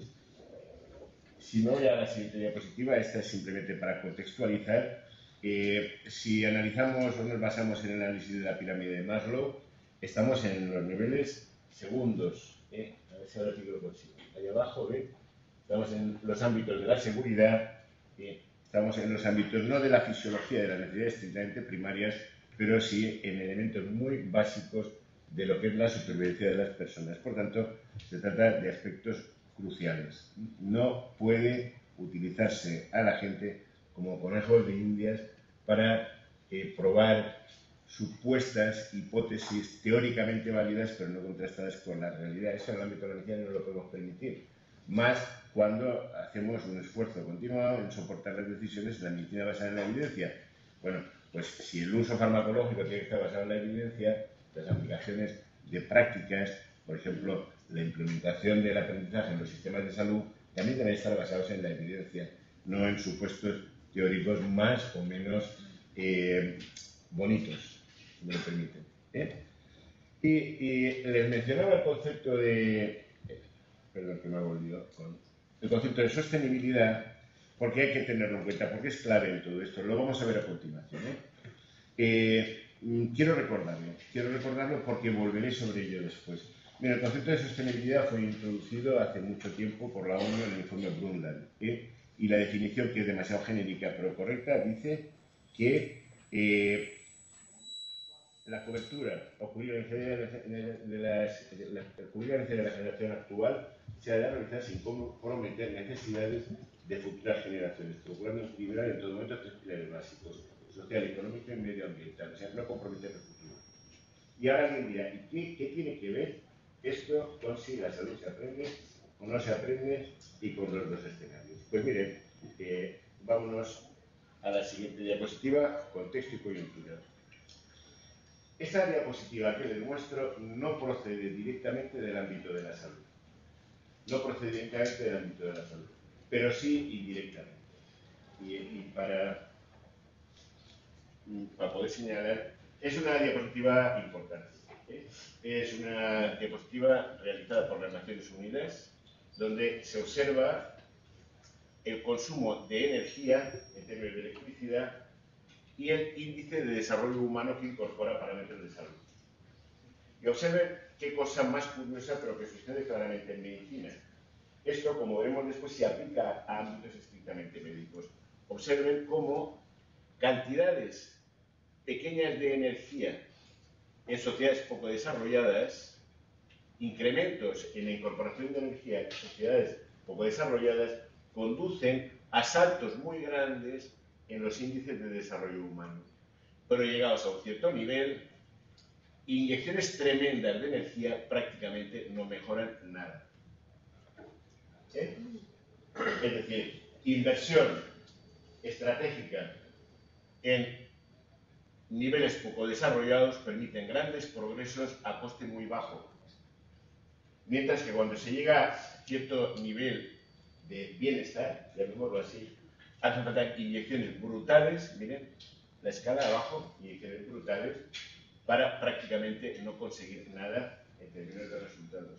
Si no, voy a la siguiente diapositiva. Esta es simplemente para contextualizar. Si analizamos o nos basamos en el análisis de la pirámide de Maslow, estamos en los niveles segundos. A ver si ahora sí que lo consigo. Ahí abajo, ¿ve? Estamos en los ámbitos de la seguridad, estamos en los ámbitos no de la fisiología de las necesidades estrictamente primarias, pero sí en elementos muy básicos de lo que es la supervivencia de las personas. Por tanto, se trata de aspectos cruciales. No puede utilizarse a la gente como conejos de indias para probar supuestas hipótesis teóricamente válidas, pero no contrastadas con la realidad. Eso en el ámbito de la medicina no lo podemos permitir. Más cuando hacemos un esfuerzo continuado en soportar las decisiones de la medicina basada en la evidencia. Bueno, pues si el uso farmacológico tiene que estar basado en la evidencia, las aplicaciones de prácticas, por ejemplo, la implementación del aprendizaje en los sistemas de salud, también deben estar basados en la evidencia, no en supuestos teóricos más o menos bonitos, si me lo permiten. Y les mencionaba el concepto de... perdón, que me hago el lío con el concepto de sostenibilidad, porque hay que tenerlo en cuenta, porque es clave en todo esto. Lo vamos a ver a continuación. Quiero recordarlo porque volveré sobre ello después. Mira, el concepto de sostenibilidad fue introducido hace mucho tiempo por la ONU en el informe Brundtland, y la definición, que es demasiado genérica pero correcta, dice que la cobertura o cubrir la necesidad de la generación actual se ha de realizar sin comprometer necesidades de futuras generaciones, procurando equilibrar en todo momento tres pilares básicos: social, económico y medioambiental, o sea, no comprometer el futuro. Y ahora alguien dirá, ¿y qué tiene que ver esto con si la salud se aprende o no se aprende y con los dos escenarios? Pues miren, vámonos a la siguiente diapositiva, contexto y coyuntura. Esta diapositiva que les muestro no procede directamente del ámbito de la salud. No procede directamente del ámbito de la salud, pero sí indirectamente. Y para poder señalar, es una diapositiva importante. Es una diapositiva realizada por las Naciones Unidas, donde se observa el consumo de energía en términos de electricidad y el índice de desarrollo humano que incorpora parámetros de salud. Y observen qué cosa más curiosa, pero que sucede claramente en medicina. Esto, como veremos después, se aplica a ámbitos estrictamente médicos. Observen cómo cantidades pequeñas de energía en sociedades poco desarrolladas, incrementos en la incorporación de energía en sociedades poco desarrolladas, conducen a saltos muy grandes en los índices de desarrollo humano. Pero llegados a un cierto nivel, inyecciones tremendas de energía prácticamente no mejoran nada. ¿Sí? Es decir, inversión estratégica en niveles poco desarrollados permiten grandes progresos a coste muy bajo. Mientras que cuando se llega a cierto nivel de bienestar, llamémoslo así, hacen falta inyecciones brutales, miren, la escala abajo, inyecciones brutales, para prácticamente no conseguir nada en términos de resultados.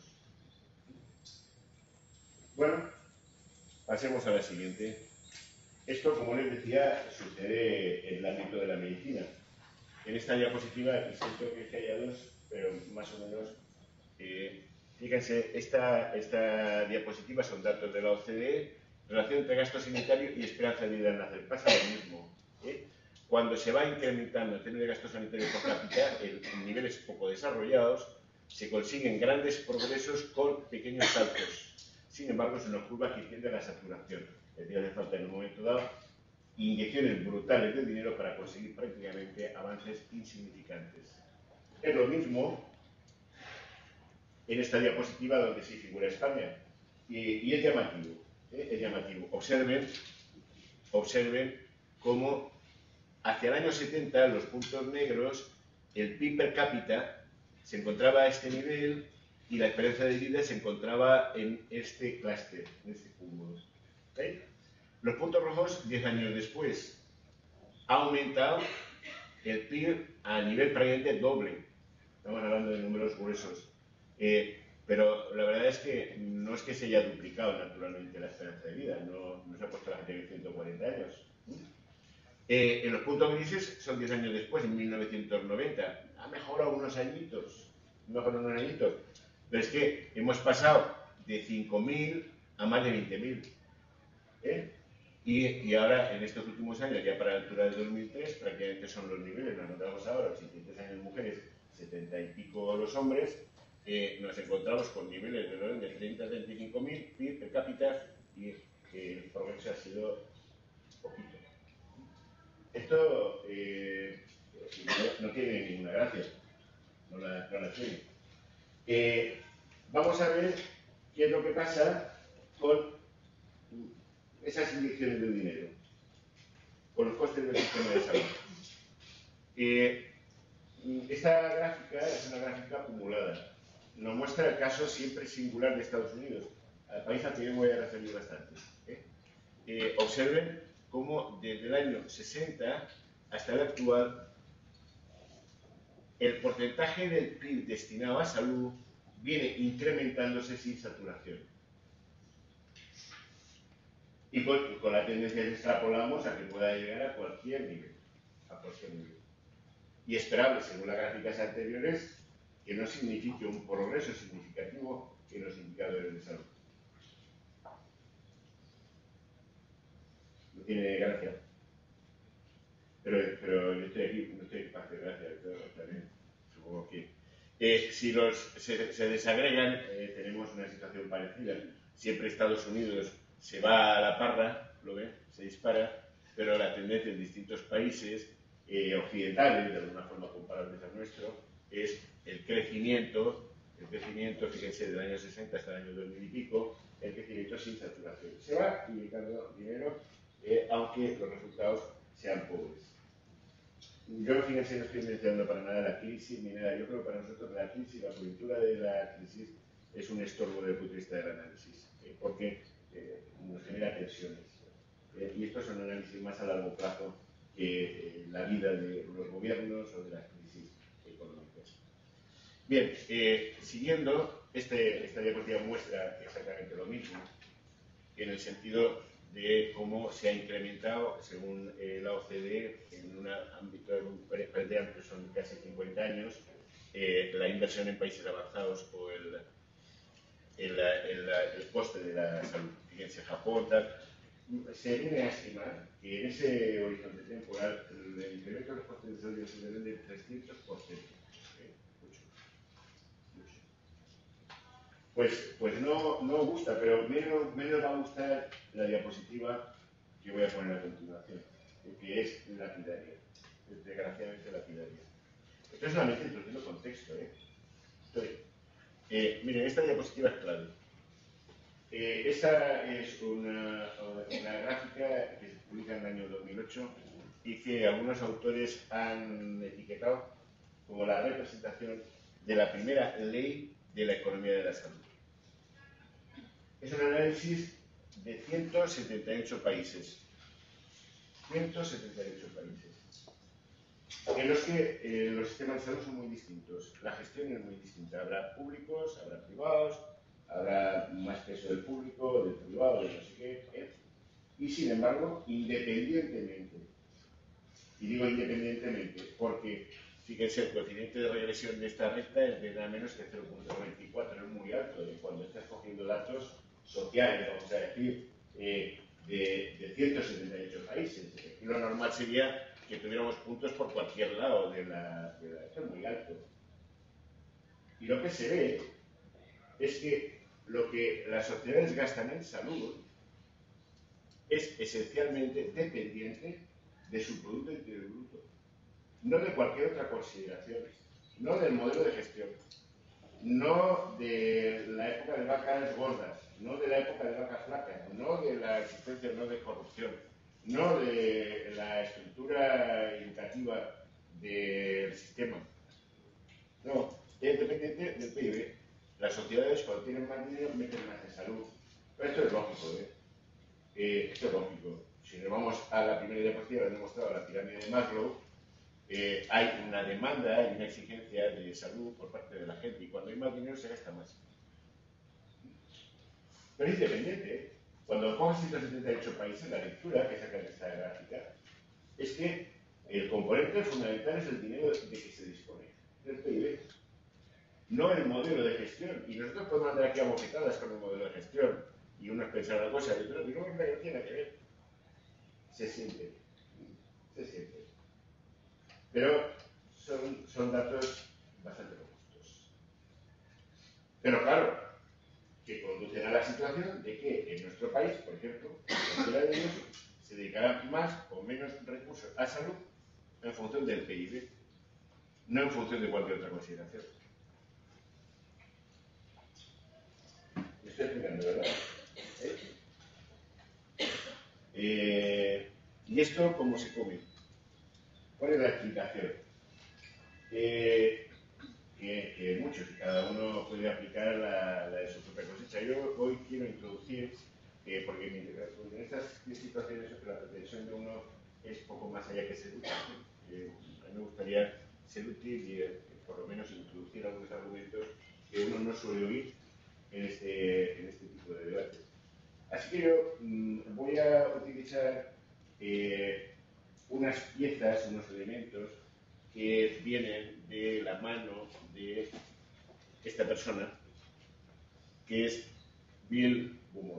Bueno, pasemos a la siguiente. Esto, como les decía, sucede en el ámbito de la medicina. En esta diapositiva, y siento que haya dos, pero más o menos, fíjense, esta diapositiva son datos de la OCDE, relación entre gasto sanitario y esperanza de vida al nacer. Pasa lo mismo. Cuando se va incrementando el término de gasto sanitario por cápita, en niveles poco desarrollados, se consiguen grandes progresos con pequeños saltos. Sin embargo, es una curva que tiende a la saturación. Es decir, hace falta en un momento dado inyecciones brutales de dinero para conseguir prácticamente avances insignificantes. Es lo mismo en esta diapositiva donde sí figura España. Y es llamativo. Es llamativo. Observen cómo hacia el año 70, los puntos negros, el PIB per cápita se encontraba a este nivel y la esperanza de vida se encontraba en este clúster, en este cúmulo. ¿Okay? Los puntos rojos, 10 años después, ha aumentado el PIB a nivel prácticamente doble. Estamos hablando de números gruesos. Pero la verdad es que no es que se haya duplicado naturalmente la esperanza de vida, no se ha puesto la gente de 140 años. En los puntos grises son 10 años después, en 1990. Ha mejorado unos añitos, pero es que hemos pasado de 5.000 a más de 20.000. Y ahora, en estos últimos años, ya para la altura de 2003, prácticamente son los niveles, nos encontramos ahora, 83 años mujeres, 70 y pico los hombres, nos encontramos con niveles de orden de 30 a 35.000 PIB per cápita y el progreso ha sido poquito. Esto no tiene ninguna gracia, no la tiene. Vamos a ver qué es lo que pasa con esas inyecciones de dinero, con los costes del sistema de salud. Esta gráfica es una gráfica acumulada. Nos muestra el caso siempre singular de Estados Unidos, al país al que yo me voy a referir bastante. Observen cómo desde el año 60 hasta el actual, el porcentaje del PIB destinado a salud viene incrementándose sin saturación. Y con la tendencia que extrapolamos a que pueda llegar a cualquier nivel. Y esperable, según las gráficas anteriores, que no signifique un progreso significativo en los indicadores de salud. No tiene gracia. Pero yo estoy aquí, no estoy para hacer gracia, también supongo que si se desagregan, tenemos una situación parecida. Siempre Estados Unidos se va a la parra, lo ven, se dispara, pero la tendencia en distintos países occidentales, de alguna forma comparables al nuestro, es el crecimiento, fíjense, del año 60 hasta el año 2000 y pico, el crecimiento sin saturación. Se va inyectando dinero, aunque los resultados sean pobres. Yo, fíjense, no estoy mencionando para nada la crisis ni nada. Yo creo que para nosotros la crisis, la coyuntura de la crisis, es un estorbo desde el punto de vista del análisis, porque nos genera tensiones. Y esto es un análisis más a largo plazo que la vida de los gobiernos o de las crisis económicas. Bien, siguiendo, esta diapositiva muestra exactamente lo mismo, en el sentido de cómo se ha incrementado, según la OCDE, en un ámbito de amplio, son casi 50 años, la inversión en países avanzados o el coste de la salud. Fíjense, Japón, tal. Se viene a estimar que en ese horizonte temporal el incremento de los costes de salud se deben del 300%. Mucho. Pues no gusta, pero menos va a gustar la diapositiva que voy a poner a continuación. que es lapidaria, desgraciadamente lapidaria. Esto es solamente introduciendo contexto, Entonces, miren, esta diapositiva es clave. Esta es una gráfica que se publica en el año 2008 y que algunos autores han etiquetado como la representación de la primera ley de la economía de la salud. Es un análisis de 178 países. 178 países. En los que los sistemas de salud son muy distintos. La gestión es muy distinta. Habrá públicos, habrá privados, habrá más peso del público, del privado, de no sé qué. Y sin embargo, independientemente, y digo independientemente, porque fíjense, el coeficiente de regresión de esta recta es de nada menos que 0,94, es muy alto. Y cuando estás cogiendo datos sociales, vamos a decir, de 178 países, y lo normal sería que tuviéramos puntos por cualquier lado de la... Esto es muy alto. Y lo que se ve es que lo que las sociedades gastan en salud es esencialmente dependiente de su Producto Interior Bruto, no de cualquier otra consideración, no del modelo de gestión, no de la época de vacas gordas, no de la época de vacas flacas, no de la existencia no de corrupción, no de la estructura educativa del sistema. No, es dependiente del PIB. Las sociedades, cuando tienen más dinero, meten más en salud. Pero esto es lógico, esto es lógico. Si nos vamos a la primera diapositiva, donde he mostrado la pirámide de Maslow, hay una demanda y una exigencia de salud por parte de la gente, y cuando hay más dinero se gasta más. Pero es independiente. Cuando coges 178 países, la lectura que sacan de esta gráfica es que el componente fundamental es el dinero de que se dispone, del PIB, no el modelo de gestión. Y nosotros podemos andar aquí a bofetadas con el modelo de gestión, y unos pensar una cosa y otros no tiene que ver. Se siente. Pero son datos bastante robustos. Pero claro, que conducen a la situación de que en nuestro país, por ejemplo, cualquiera de ellos se dedicará más o menos recursos a salud en función del PIB, no en función de cualquier otra consideración. Me estoy explicando, ¿verdad? ¿Y esto cómo se come? ¿Cuál es la explicación? Que muchos y cada uno puede aplicar la de su propia cosecha. Yo hoy quiero introducir, porque en estas situaciones la pretensión de uno es poco más allá que ser útil. A mí me gustaría ser útil y por lo menos introducir algunos argumentos que uno no suele oír en este tipo de debates. Así que yo voy a utilizar unas piezas, unos elementos que vienen de la mano de esta persona, que es Bill Baumol,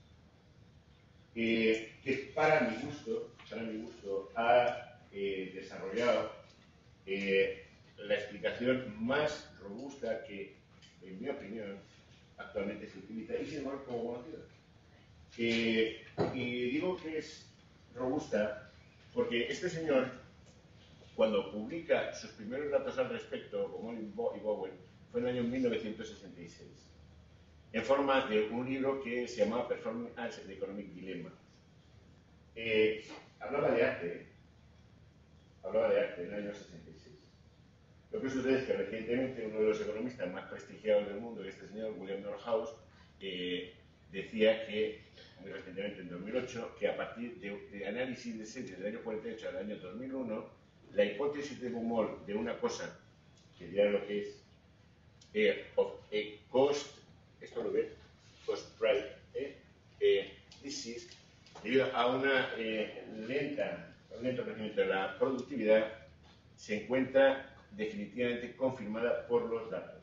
que para mi gusto ha desarrollado la explicación más robusta que, en mi opinión, actualmente se utiliza y sin embargo como conocida. Y digo que es robusta porque este señor, cuando publica sus primeros datos al respecto, como y Bowen, fue en el año 1966, en forma de un libro que se llamaba Performing Arts and the Economic Dilemma. Hablaba de arte en el año 66. Lo que sucede es que recientemente uno de los economistas más prestigiados del mundo, este señor William Norhaus, decía que, muy recientemente en 2008, que a partir de análisis de series del año 48 al año 2001, la hipótesis de Baumol de una cosa, que dirá lo que es, of a cost, esto lo ve, cost price, disease, debido a un lento crecimiento de la productividad, se encuentra definitivamente confirmada por los datos.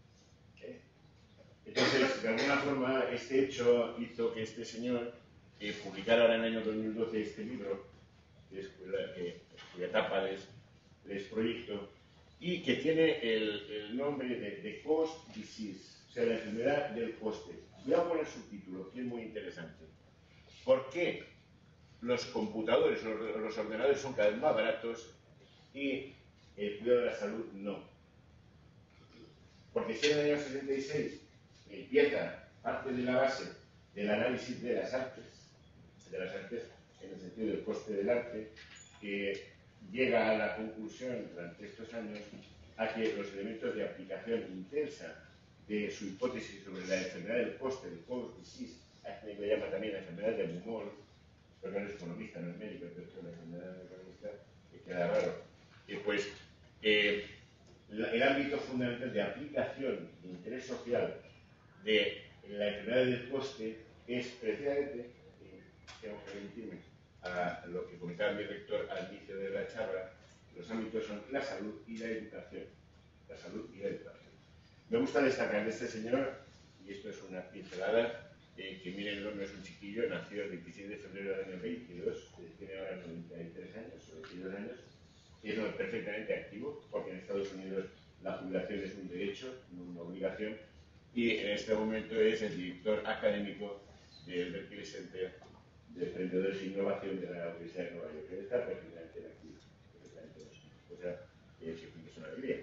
Entonces, de alguna forma, este hecho hizo que este señor publicara ahora en el año 2012 este libro, cuya tapa les proyecto, y que tiene el nombre de Cost Disease, o sea, la enfermedad del coste. Voy a poner subtítulo, que es muy interesante. ¿Por qué los computadores o los ordenadores son cada vez más baratos y el cuidado de la salud no. Porque si en el año 66 empieza parte de la base del análisis de las artes en el sentido del coste del arte, que llega a la conclusión durante estos años a que los elementos de aplicación intensa de su hipótesis sobre la enfermedad del coste, del cost disease, a que le llama también la enfermedad de Bumol, porque no es economista, no es médico, pero la enfermedad de economista, que queda raro. Pues el ámbito fundamental de aplicación de interés social de la enfermedad del coste es precisamente, tengo que remitirme a lo que comentaba mi rector al inicio de la charla, los ámbitos son la salud y la educación. La salud y la educación. Me gusta destacar de este señor, y esto es una pincelada, que miren, no es un chiquillo, nació el 26 de febrero del año 22, tiene ahora 93 años o 22 años, y es perfectamente activo, porque en Estados Unidos la jubilación es un derecho, no una obligación, y en este momento es el director académico del Berkeley Center de Emprendedores e Innovación de la Universidad de Nueva York, que está perfectamente activo. O sea, es una alegría.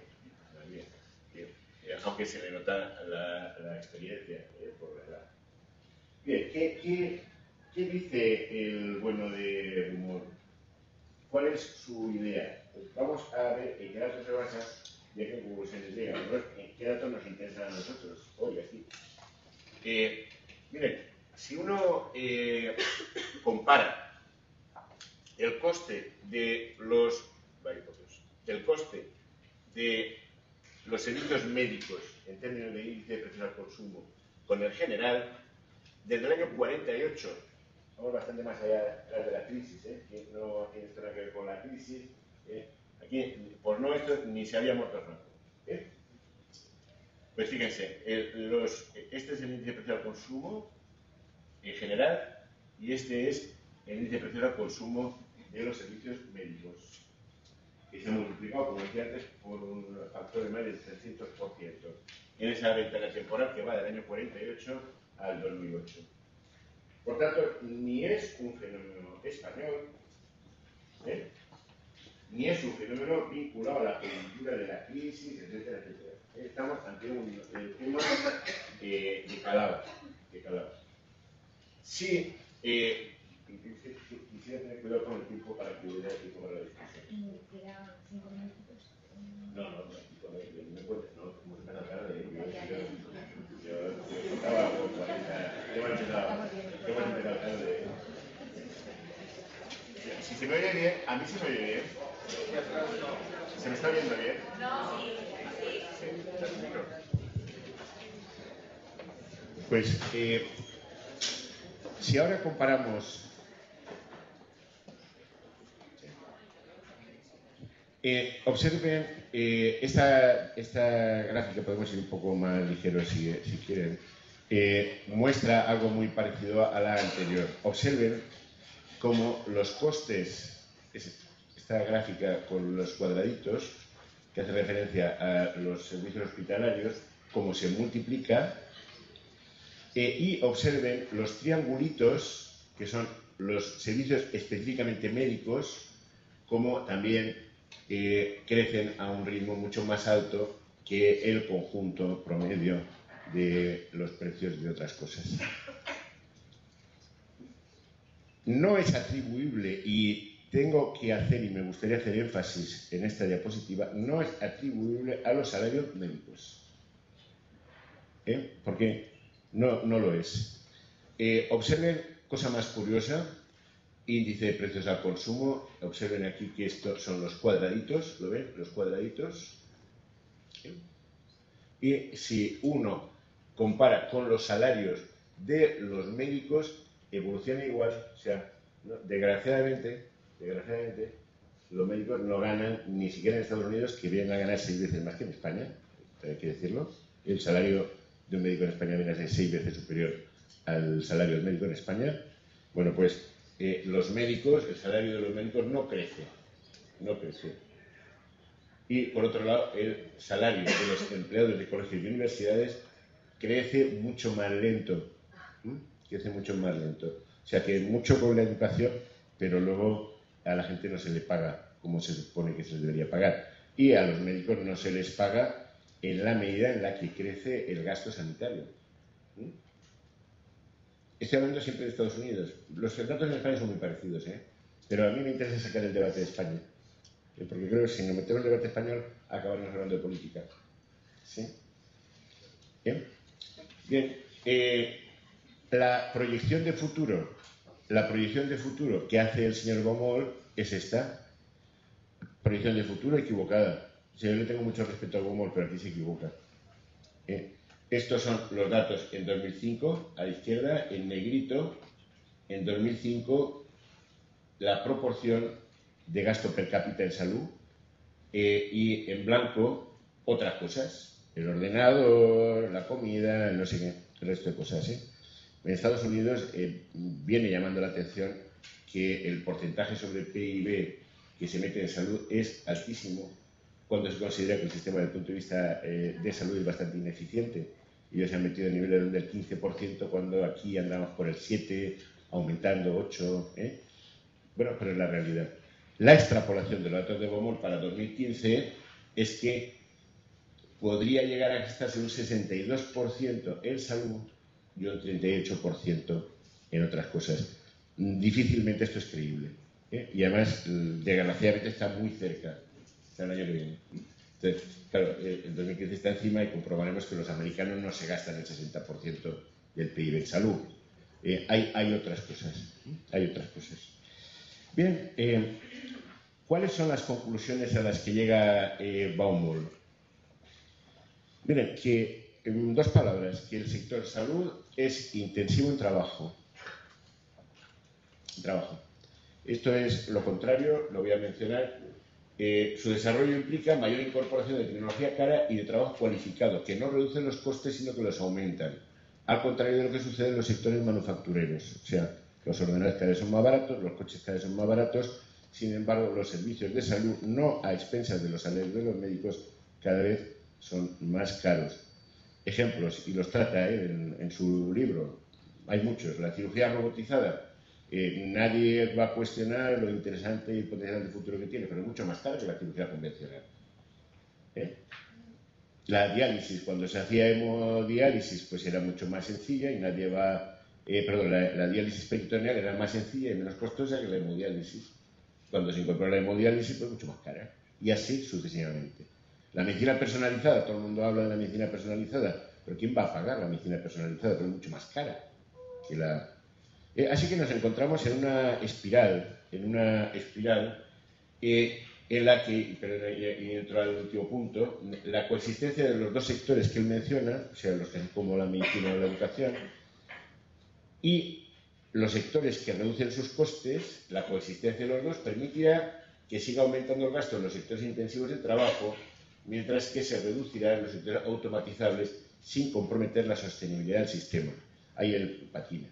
Aunque se le nota la experiencia por la edad. Bien, ¿qué dice el bueno de Bumol? ¿Cuál es su idea? Pues vamos a ver en qué datos se basa y a qué conclusiones llega. En qué datos nos interesan a nosotros hoy, así. Miren, si uno compara el coste de los servicios médicos en términos de índice de precios al consumo con el general, desde el año 48, vamos bastante más allá de la crisis, que no tiene esto nada que ver con la crisis, aquí, por no esto, ni se había muerto Franco. Pues fíjense, este es el índice de precios al consumo en general y este es el índice de precios al consumo de los servicios médicos, que se ha multiplicado, como decía antes, por un factor de más del 300% en esa ventana temporal que va del año 48 al 2008. Por tanto, ni es un fenómeno español, ni es un fenómeno vinculado a la coyuntura de la crisis, etcétera, etcétera. Estamos ante un tema de calado. Sí, quisiera tener cuidado con el tiempo para que hubiera tiempo para la discusión. Queda 5 minutos. No, me cuentes, no, como se me da cara de yo estaba por 40, hemos empezado tarde. Si se me oye bien, a mí se me oye bien. ¿Se me está oyendo bien? No, sí. Pues, si ahora comparamos observen esta gráfica, podemos ir un poco más ligeros si quieren, muestra algo muy parecido a la anterior. Observen cómo los costes, esta gráfica con los cuadraditos, que hace referencia a los servicios hospitalarios, cómo se multiplica, y observen los triangulitos, que son los servicios específicamente médicos, como también crecen a un ritmo mucho más alto que el conjunto promedio de los precios de otras cosas. No es atribuible, y tengo que hacer, y me gustaría hacer énfasis en esta diapositiva, no es atribuible a los salarios médicos. Porque no lo es. Observen, cosa más curiosa, índice de precios al consumo. Observen aquí que estos son los cuadraditos, ¿lo ven? Los cuadraditos. Y si uno compara con los salarios de los médicos, evoluciona igual. O sea, ¿no? Desgraciadamente, los médicos no ganan ni siquiera en Estados Unidos, que vienen a ganar 6 veces más que en España, hay que decirlo. El salario de un médico en España viene a ser 6 veces superior al salario del médico en España. Bueno, pues los médicos, el salario de los médicos no crece. Y por otro lado, el salario de los empleados de colegios y universidades crece mucho más lento. O sea que mucho con la educación pero luego a la gente no se le paga como se supone que se les debería pagar. Y a los médicos no se les paga en la medida en la que crece el gasto sanitario. Estoy hablando siempre de Estados Unidos. Los datos en España son muy parecidos, pero a mí me interesa sacar el debate de España. Porque creo que si nos metemos en el debate español, acabaremos hablando de política. ¿Sí? Bien. Bien. La proyección de futuro que hace el señor Baumol es esta. Proyección de futuro equivocada. Yo le tengo mucho respeto a Baumol, pero aquí se equivoca. Estos son los datos en 2005, a la izquierda, en negrito, en 2005, la proporción de gasto per cápita en salud, y en blanco, otras cosas, el ordenador, la comida, no sé qué, el resto de cosas. En Estados Unidos viene llamando la atención que el porcentaje sobre el PIB que se mete en salud es altísimo, cuando se considera que el sistema desde el punto de vista de salud es bastante ineficiente. Ellos se han metido a niveles del 15%, cuando aquí andamos por el 7%, aumentando 8%. Bueno, pero es la realidad. La extrapolación de los datos de Baumol para 2015 es que podría llegar a gastarse un 62% en salud y un 38% en otras cosas. Difícilmente esto es creíble. Y además, desgraciadamente, está muy cerca. Está el año que viene. Entonces, claro, el 2015 está encima y comprobaremos que los americanos no se gastan el 60% del PIB en salud. Hay otras cosas. Hay otras cosas. Bien, ¿cuáles son las conclusiones a las que llega Baumol? Miren, que en dos palabras, que el sector salud es intensivo en trabajo. Esto es lo contrario, lo voy a mencionar. Su desarrollo implica mayor incorporación de tecnología cara y de trabajo cualificado, que no reducen los costes, sino que los aumentan. Al contrario de lo que sucede en los sectores manufactureros. O sea, los ordenadores cada vez son más baratos, los coches cada vez son más baratos, sin embargo, los servicios de salud, no a expensas de los salarios de los médicos, cada vez son más caros. Ejemplos, y los trata en su libro, hay muchos. La cirugía robotizada. Nadie va a cuestionar lo interesante y potencial del futuro que tiene, pero es mucho más cara que la cirugía convencional. La diálisis, cuando se hacía hemodiálisis, pues era mucho más sencilla y nadie va... la diálisis peritoneal era más sencilla y menos costosa que la hemodiálisis. Cuando se incorporó la hemodiálisis, pues mucho más cara. Y así sucesivamente. La medicina personalizada, todo el mundo habla de la medicina personalizada, pero ¿quién va a pagar la medicina personalizada? Pero es mucho más cara que la... Así que nos encontramos en una espiral, en la que, pero y entro al último punto, la coexistencia de los dos sectores que él menciona, o sea, los que como la medicina o la educación, y los sectores que reducen sus costes, la coexistencia de los dos permitirá que siga aumentando el gasto en los sectores intensivos de trabajo, mientras que se reducirá en los sectores automatizables sin comprometer la sostenibilidad del sistema. Ahí él patina,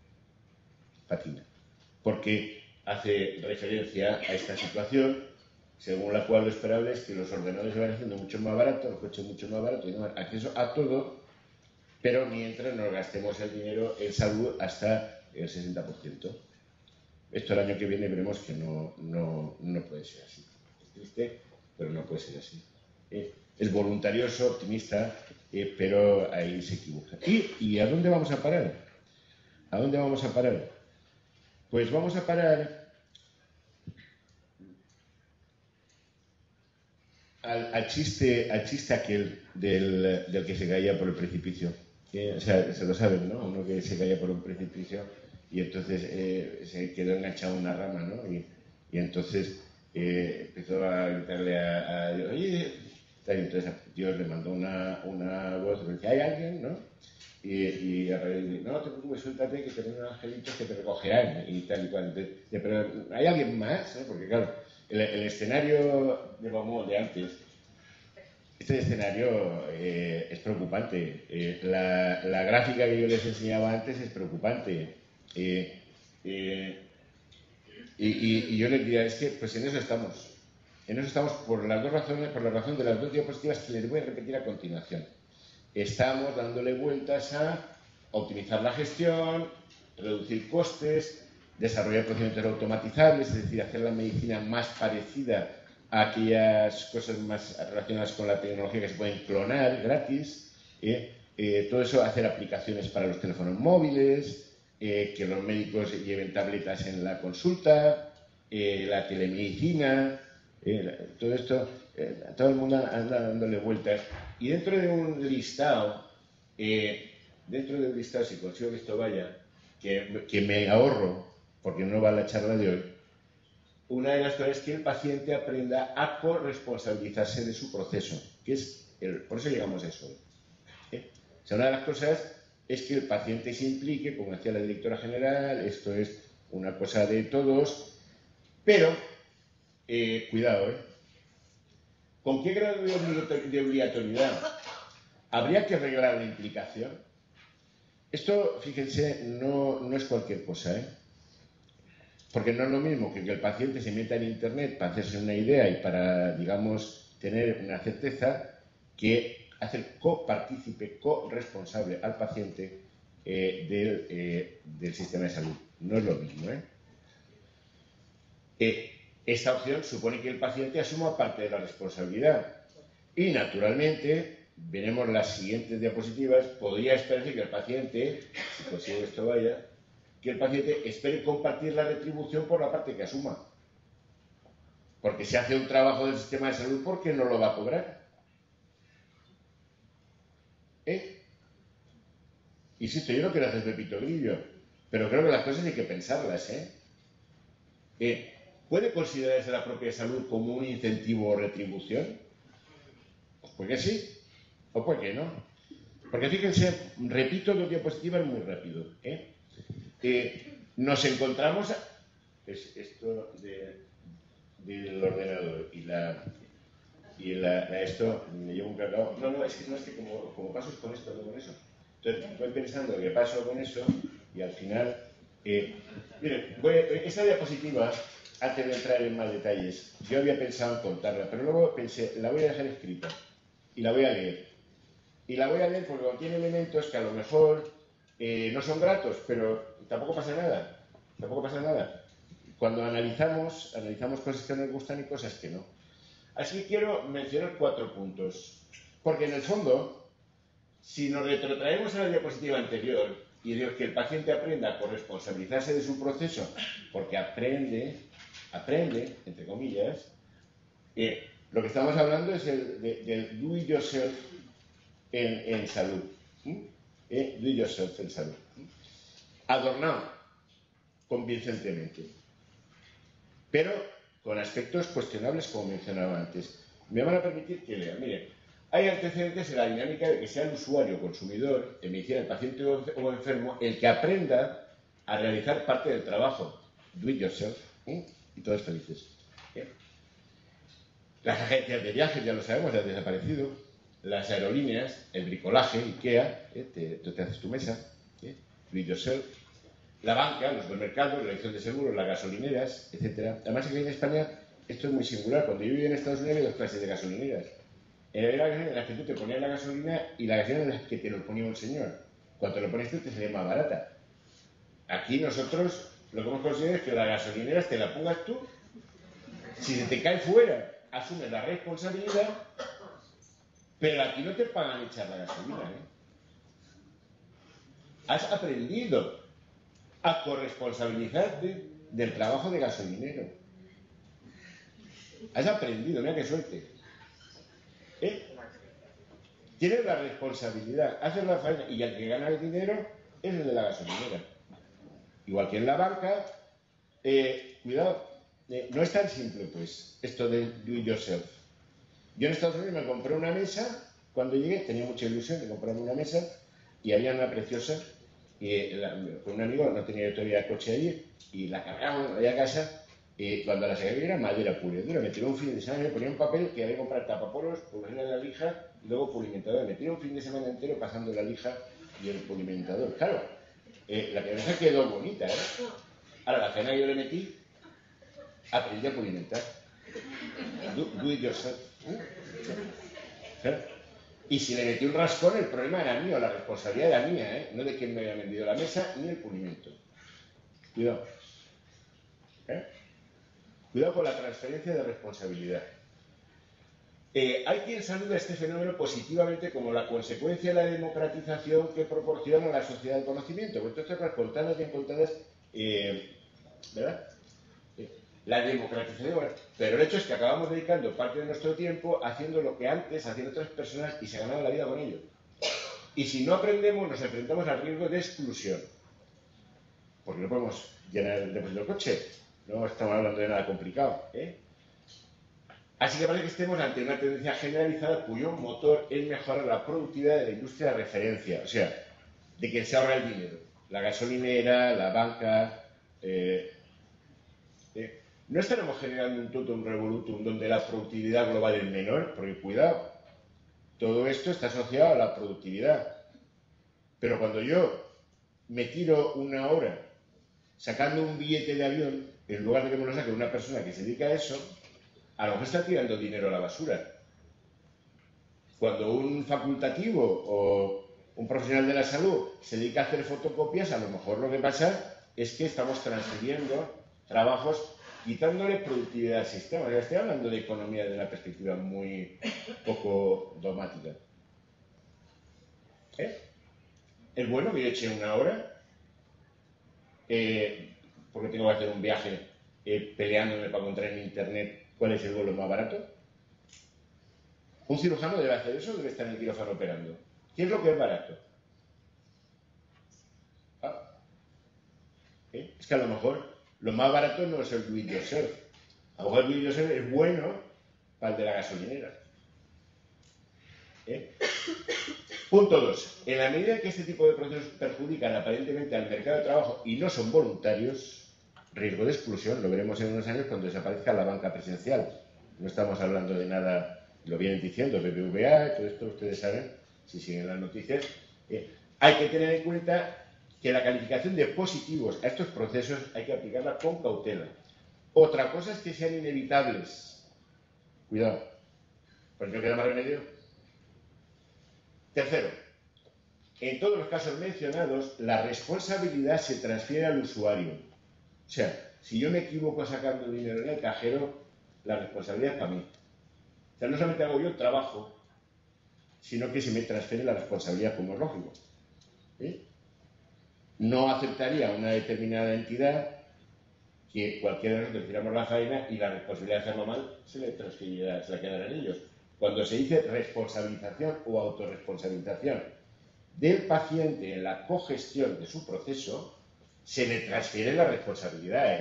porque hace referencia a esta situación según la cual lo esperable es que los ordenadores se van haciendo mucho más baratos, los coches mucho más baratos, y no acceso a todo, pero mientras nos gastemos el dinero en salud hasta el 60%. Esto el año que viene veremos que no puede ser así. Es triste, pero no puede ser así. Es voluntarioso, optimista, pero ahí se equivoca. ¿Y a dónde vamos a parar? ¿A dónde vamos a parar? Pues vamos a parar al chiste aquel del que se caía por el precipicio. O sea, se lo saben, ¿no? Uno que se caía por un precipicio y entonces se quedó enganchado a una rama, ¿no? Y entonces empezó a gritarle a Dios, oye, y entonces Dios le mandó una voz que decía, ¿hay alguien, no? Y a raíz de, no te preocupes, suéltate que tengo unos angelitos que te recogerán y tal y cual. Entonces, pero ¿hay alguien más? ¿No? Porque claro, el escenario de Baumol de antes, este escenario es preocupante. La gráfica que yo les enseñaba antes es preocupante. Y yo les diría, es que pues en eso estamos. En eso estamos por las dos razones, por la razón de las dos diapositivas que les voy a repetir a continuación. Estamos dándole vueltas a optimizar la gestión, reducir costes, desarrollar procedimientos automatizables, es decir, hacer la medicina más parecida a aquellas cosas más relacionadas con la tecnología que se pueden clonar gratis. Todo eso, hacer aplicaciones para los teléfonos móviles, que los médicos lleven tabletas en la consulta, la telemedicina, todo esto, todo el mundo anda dándole vueltas. Y dentro de un listado, si consigo que esto vaya, que me ahorro, porque no va a la charla de hoy, una de las cosas es que el paciente aprenda a corresponsabilizarse de su proceso, que es por eso llegamos a eso. O sea, una de las cosas es que el paciente se implique, como decía la directora general, esto es una cosa de todos, pero, cuidado, ¿con qué grado de obligatoriedad habría que arreglar la implicación? Esto, fíjense, no es cualquier cosa, porque no es lo mismo que el paciente se meta en Internet para hacerse una idea y para, digamos, tener una certeza, que hacer copartícipe, corresponsable al paciente del sistema de salud. No es lo mismo, Esta opción supone que el paciente asuma parte de la responsabilidad. Y, naturalmente, veremos las siguientes diapositivas, podría esperarse que el paciente, si consigo que esto vaya, que el paciente espere compartir la retribución por la parte que asuma. Porque si hace un trabajo del sistema de salud, ¿por qué no lo va a cobrar? Insisto, yo no quiero hacer pepito grillo, pero creo que las cosas hay que pensarlas, ¿Puede considerarse la propia salud como un incentivo o retribución? Pues puede que sí, o puede que no. Porque fíjense, repito dos diapositivas muy rápido, nos encontramos, esto del ordenador esto me llevo un cacao. No, es que como paso con esto, no con eso. Entonces, estoy pensando que paso con eso y al final... miren, esta diapositiva, antes de entrar en más detalles, yo había pensado en contarla, pero luego pensé, la voy a dejar escrita y la voy a leer. Y la voy a leer porque contiene elementos que a lo mejor no son gratos, pero tampoco pasa nada. Tampoco pasa nada. Cuando analizamos cosas que nos gustan y cosas que no. Así que quiero mencionar 4 puntos. Porque en el fondo, si nos retrotraemos a la diapositiva anterior y digo que el paciente aprenda a corresponsabilizarse de su proceso, porque aprende, entre comillas, lo que estamos hablando es del do it yourself en salud. Do it yourself en salud. Adornado convincentemente, pero con aspectos cuestionables, como mencionaba antes. Me van a permitir que lea. Miren, hay antecedentes en la dinámica de que sea el usuario, consumidor, en medicina, el paciente o enfermo, el que aprenda a realizar parte del trabajo. Do it yourself. Y todos felices. Las agencias de viajes, ya lo sabemos, ya han desaparecido. Las aerolíneas, el bricolaje, IKEA, tú te haces tu mesa. Do it yourself. La banca, los supermercados, la elección de seguros, las gasolineras, etc. Además, aquí en España esto es muy singular. Cuando yo vivía en Estados Unidos había 2 clases de gasolineras. Había la gasolina en la que tú te ponías la gasolina y la gasolina en la que te lo ponía un señor. Cuando te lo pones tú te salía más barata. Aquí nosotros lo que hemos conseguido es que las gasolineras te la pongas tú. Si se te cae fuera, asumes la responsabilidad, pero aquí no te pagan echar la gasolina. Has aprendido a corresponsabilizarte del trabajo de gasolinero. Has aprendido, mira qué suerte. Tienes la responsabilidad, haces la faena y el que gana el dinero es el de la gasolinera. Igual que en la banca, cuidado, no es tan simple pues esto de do it yourself. Yo en Estados Unidos me compré una mesa, cuando llegué tenía mucha ilusión de comprarme una mesa y había una preciosa. Con un amigo, no tenía todavía coche allí, y la cargamos allá a casa, y cuando la saqué era madera pura y dura. Me tiró un fin de semana, me ponía un papel que había que comprar tapaporos, ponerle la lija y luego pulimentador. Me tiró un fin de semana entero pasando la lija y el pulimentador. Claro, la cabeza quedó bonita, Ahora, la cena que yo le metí, aprendí a pulimentar. Do it yourself. Claro. Y si le metí un rascón, el problema era mío, la responsabilidad era mía, no de quien me había vendido la mesa ni el pulimento. Cuidado. Cuidado con la transferencia de responsabilidad. Hay quien saluda este fenómeno positivamente como la consecuencia de la democratización que proporciona la sociedad del conocimiento. Porque estas cosas contadas y encontradas, ¿verdad? La democratización, pero el hecho es que acabamos dedicando parte de nuestro tiempo haciendo lo que antes hacían otras personas y se ganaban la vida con ello. Y si no aprendemos, nos enfrentamos al riesgo de exclusión. Porque no podemos llenar el depósito del coche. No estamos hablando de nada complicado, ¿eh? Así que parece que estemos ante una tendencia generalizada cuyo motor es mejorar la productividad de la industria de referencia, o sea, de quien se ahorra el dinero. La gasolinera, la banca... ¿No estaremos generando un totum revolutum donde la productividad global es menor? Porque cuidado, todo esto está asociado a la productividad. Pero cuando yo me tiro una hora sacando un billete de avión, en lugar de que me lo saque una persona que se dedica a eso, a lo mejor está tirando dinero a la basura. Cuando un facultativo o un profesional de la salud se dedica a hacer fotocopias, a lo mejor lo que pasa es que estamos transfiriendo trabajos, quitándole productividad al sistema. Ya estoy hablando de economía desde una perspectiva muy poco dogmática. Es bueno que yo eche una hora, porque tengo que hacer un viaje peleándome para encontrar en internet cuál es el vuelo más barato. ¿Un cirujano debe hacer eso o debe estar en el quirófano operando? ¿Qué es lo que es barato? Es que a lo mejor lo más barato no es el do it yourself. A lo mejor el do it yourself es bueno para el de la gasolinera. Punto 2. En la medida que este tipo de procesos perjudican aparentemente al mercado de trabajo y no son voluntarios, riesgo de exclusión, lo veremos en unos años cuando desaparezca la banca presencial. No estamos hablando de nada, lo vienen diciendo, BBVA, todo esto ustedes saben, si siguen las noticias. Hay que tener en cuenta que la calificación de positivos a estos procesos hay que aplicarla con cautela. Otra cosa es que sean inevitables. Cuidado, porque no queda más remedio. Tercero, en todos los casos mencionados, la responsabilidad se transfiere al usuario. O sea, si yo me equivoco sacando dinero en el cajero, la responsabilidad es para mí. O sea, no solamente hago yo el trabajo, sino que se me transfiere la responsabilidad, como es lógico. No aceptaría una determinada entidad que cualquiera de nosotros hiciéramos la faena y la responsabilidad de hacerlo mal se la quedarán ellos. Cuando se dice responsabilización o autorresponsabilización del paciente en la cogestión de su proceso, se le transfiere la responsabilidad,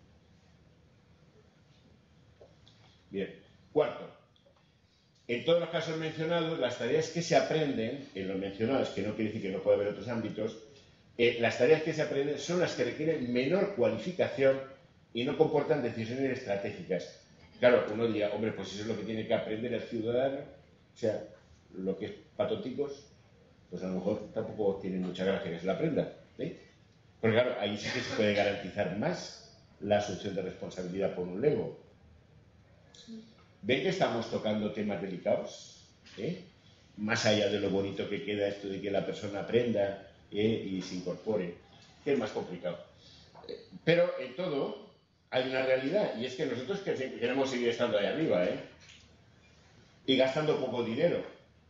Bien. Cuarto, en todos los casos mencionados, las tareas que se aprenden, en los mencionados, que no quiere decir que no pueda haber otros ámbitos, las tareas que se aprenden son las que requieren menor cualificación y no comportan decisiones estratégicas. Claro, uno diría, hombre, pues eso es lo que tiene que aprender el ciudadano, o sea, lo que es patoticos, pues a lo mejor tampoco tiene mucha gracia que se lo aprenda. Porque claro, ahí sí que se puede garantizar más la asunción de responsabilidad por un lego. ¿Ven que estamos tocando temas delicados? Más allá de lo bonito que queda esto de que la persona aprenda y se incorpore, que es más complicado. Pero en todo hay una realidad, y es que nosotros queremos seguir estando ahí arriba, y gastando poco dinero.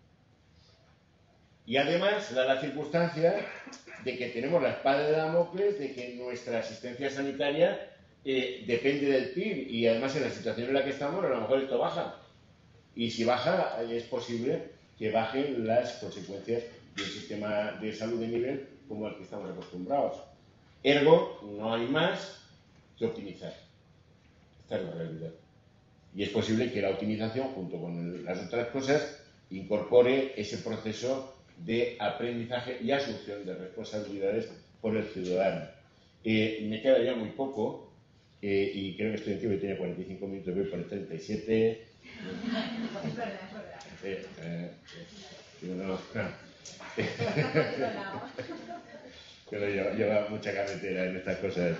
Y además da la circunstancia de que tenemos la espada de Damocles de que nuestra asistencia sanitaria depende del PIB, y además en la situación en la que estamos a lo mejor esto baja. Y si baja, es posible que bajen las consecuencias del sistema de salud de nivel como al que estamos acostumbrados. Ergo, no hay más que optimizar. Esta es la realidad. Y es posible que la optimización, junto con las otras cosas, incorpore ese proceso de aprendizaje y asunción de responsabilidades por el ciudadano. Me queda ya muy poco, y creo que estoy en tiempo, que tenía 45 minutos, voy por el 37. Pero lleva mucha carretera en estas cosas.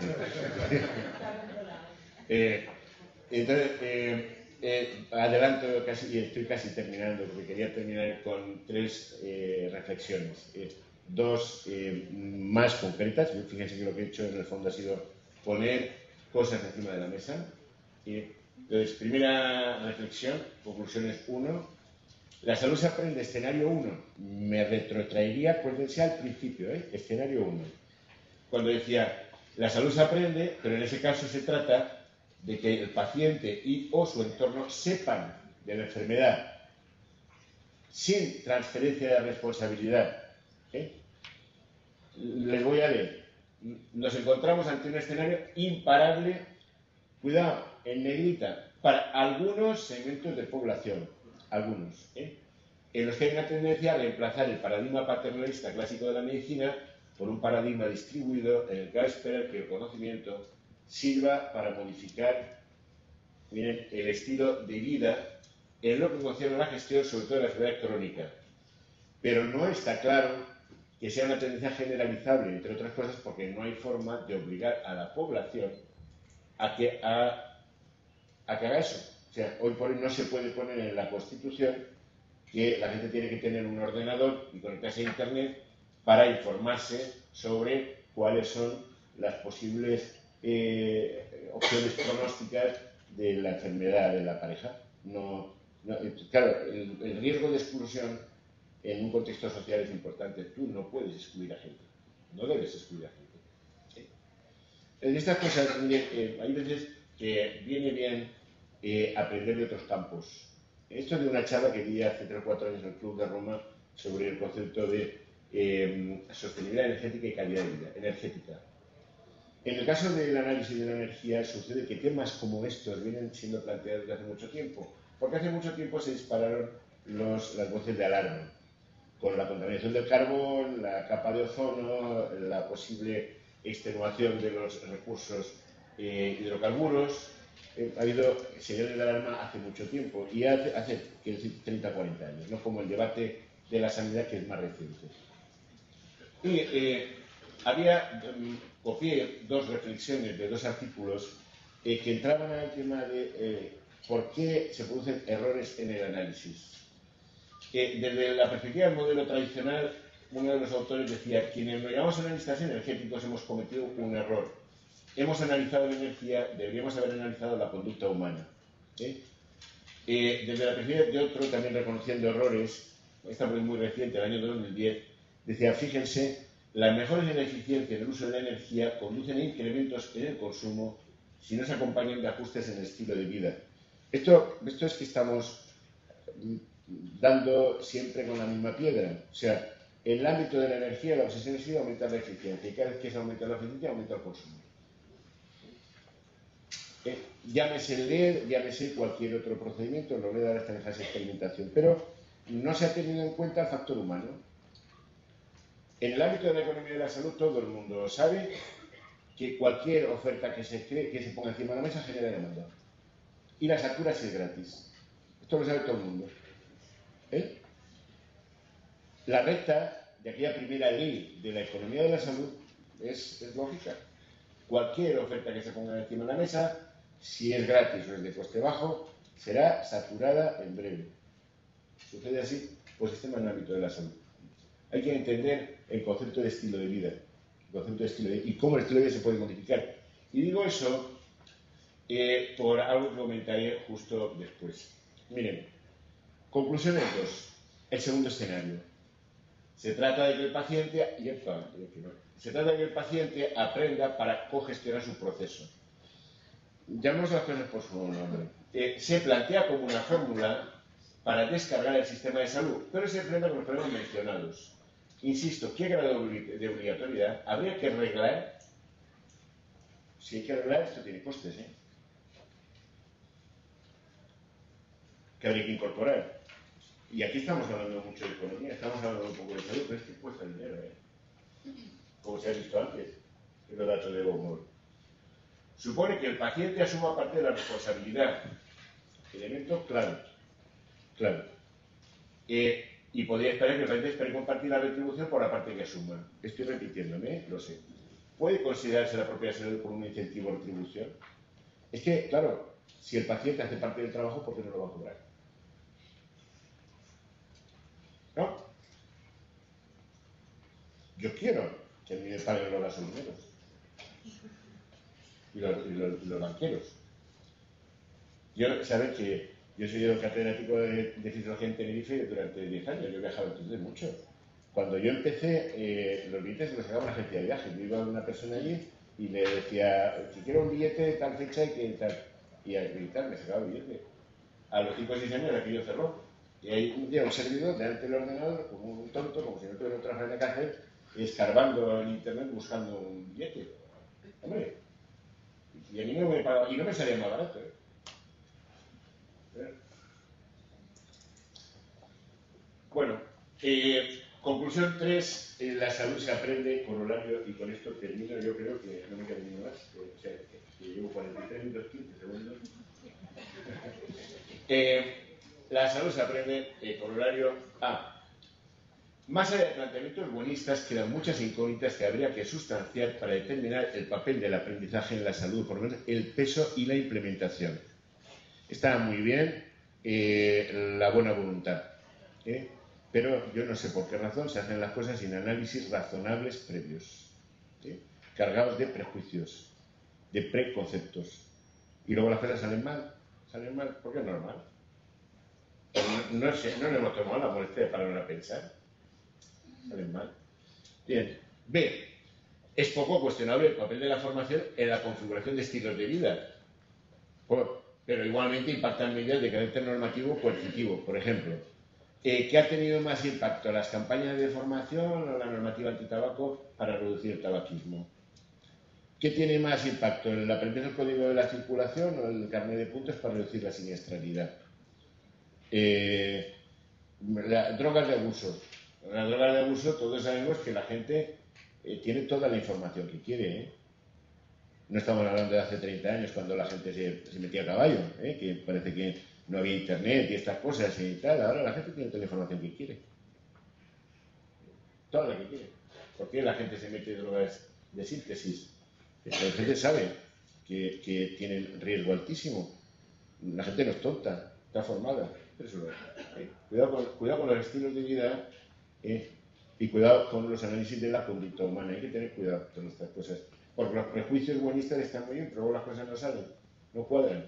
Entonces, adelanto casi, y estoy casi terminando, porque quería terminar con tres reflexiones. Dos más concretas. Fíjense que lo que he hecho en el fondo ha sido poner cosas encima de la mesa. Entonces, primera reflexión, conclusiones 1. La salud se aprende, escenario 1. Me retrotraería, acuérdense al principio, escenario 1. Cuando decía, la salud se aprende, pero en ese caso se trata de que el paciente y o su entorno sepan de la enfermedad sin transferencia de responsabilidad. Les voy a leer. Nos encontramos ante un escenario imparable, cuidado, en negrita, para algunos segmentos de población, algunos, en los que hay una tendencia a reemplazar el paradigma paternalista clásico de la medicina por un paradigma distribuido en el que va a esperar que el conocimiento sirva para modificar, miren, el estilo de vida en lo que concierne a la gestión, sobre todo de la enfermedad crónica. Pero no está claro que sea una tendencia generalizable, entre otras cosas porque no hay forma de obligar a la población a que haga eso. O sea, hoy por hoy no se puede poner en la Constitución que la gente tiene que tener un ordenador y conectarse a Internet para informarse sobre cuáles son las posibles opciones pronósticas de la enfermedad de la pareja. Claro, el riesgo de exclusión en un contexto social es importante. Tú no puedes excluir a gente, no debes excluir a gente. En estas cosas hay veces que viene bien aprender de otros campos. Esto es de una charla que di hace 3 o 4 años en el Club de Roma sobre el concepto de sostenibilidad energética y calidad de vida energética. En el caso del análisis de la energía sucede que temas como estos vienen siendo planteados desde hace mucho tiempo, porque hace mucho tiempo se dispararon las voces de alarma con la contaminación del carbón, la capa de ozono, la posible extenuación de los recursos hidrocarburos. Ha habido señales de alarma hace mucho tiempo y hace 30 o 40 años, no como el debate de la sanidad que es más reciente. Y copié 2 reflexiones de 2 artículos que entraban al tema de por qué se producen errores en el análisis. Desde la perspectiva del modelo tradicional, uno de los autores decía, quienes nos llamamos analistas energéticos hemos cometido un error. Hemos analizado la energía, deberíamos haber analizado la conducta humana. Desde la perspectiva de otro, también reconociendo errores, esta fue muy reciente, el año 2010, decía, fíjense, las mejoras en la eficiencia en el uso de la energía conducen a incrementos en el consumo si no se acompañan de ajustes en el estilo de vida. Esto es que estamos dando siempre con la misma piedra. O sea, en el ámbito de la energía la obsesión ha sido aumentar la eficiencia y cada vez que se aumenta la eficiencia aumenta el consumo. Llámese el LED, llámese cualquier otro procedimiento, lo LED ahora está en fase de experimentación, pero no se ha tenido en cuenta el factor humano. En el ámbito de la economía de la salud todo el mundo sabe que cualquier oferta que se ponga encima de la mesa genera demanda. Y la factura sí es gratis. Esto lo sabe todo el mundo. La recta de aquella primera ley de la economía de la salud es lógica. Cualquier oferta que se ponga encima de la mesa, si es gratis o es de coste bajo, será saturada en breve. Sucede así por el sistema en el ámbito de la salud. Hay que entender el concepto de estilo de vida, y cómo el estilo de vida se puede modificar. Y digo eso por algo que comentaré justo después. Miren, conclusiones 2. El segundo escenario. Se trata de que el paciente aprenda para cogestionar su proceso. Llamemos las cosas por su nombre. Se plantea como una fórmula para descargar el sistema de salud, pero se enfrenta con los problemas mencionados. Insisto, ¿qué grado de obligatoriedad habría que arreglar? Si hay que arreglar, esto tiene costes, que habría que incorporar. Y aquí estamos hablando mucho de economía, estamos hablando un poco de salud, pero es que cuesta dinero, como se ha visto antes, en los datos de Bob. Supone que el paciente asuma parte de la responsabilidad. Elemento claro. Y podría esperar que el paciente espere compartir la retribución por la parte que asuma. Estoy repitiéndome, lo sé. ¿Puede considerarse la propia salud como un incentivo de retribución? Es que, claro, si el paciente hace parte del trabajo, ¿por qué no lo va a cobrar? ¿No? Yo quiero que a mí me paguen los gasolineros y los banqueros. Saben que yo soy el catedrático de fisiología en Tenerife durante 10 años, yo he viajado entonces mucho. Cuando yo empecé, los billetes los sacaba una agencia de viajes. Yo iba a una persona allí y le decía, si quiero un billete de tal fecha y que tal. Y tal, me sacaba el billete. A los 5 o 6 años aquello cerró. Y ahí un día un servidor delante del ordenador, como un tonto, como si no tuviera otra faena que hacer, escarbando en internet buscando un billete. Hombre, y a mí no me pagaba, y no me salía más barato, ¿eh? Bueno, conclusión 3, la salud se aprende, corolario, y con esto termino, yo creo que no me queda ni más, o sea, que llevo 43 minutos, 15 segundos. La salud se aprende, corolario A. Más allá de planteamientos buenistas, quedan muchas incógnitas que habría que sustanciar para determinar el papel del aprendizaje en la salud, por lo menos el peso y la implementación. Está muy bien la buena voluntad, pero yo no sé por qué razón se hacen las cosas sin análisis razonables previos, cargados de prejuicios, de preconceptos, y luego las cosas salen mal porque es normal. No nos hemos tomado la molestia de parar a pensar. Salen mal. Bien. B. Es poco cuestionable el papel de la formación en la configuración de estilos de vida, pero igualmente impactan medidas de carácter normativo o coercitivo. Por ejemplo, ¿qué ha tenido más impacto? ¿Las campañas de formación o la normativa antitabaco para reducir el tabaquismo? ¿Qué tiene más impacto? ¿El aprender el código de la circulación o el carnet de puntos para reducir la siniestralidad? Drogas de abuso. Las drogas de abuso, todos sabemos que la gente tiene toda la información que quiere. No estamos hablando de hace 30 años, cuando la gente se metía a caballo, que parece que no había internet y estas cosas y tal. Ahora la gente tiene toda la información que quiere. Toda la que quiere. ¿Por qué la gente se mete drogas de síntesis? La gente sabe que tienen riesgo altísimo. La gente no es tonta, está formada. Eso, cuidado con los estilos de vida y cuidado con los análisis de la conducta humana. Hay que tener cuidado con estas cosas. Porque los prejuicios buenistas están muy bien, pero luego las cosas no salen, no cuadran.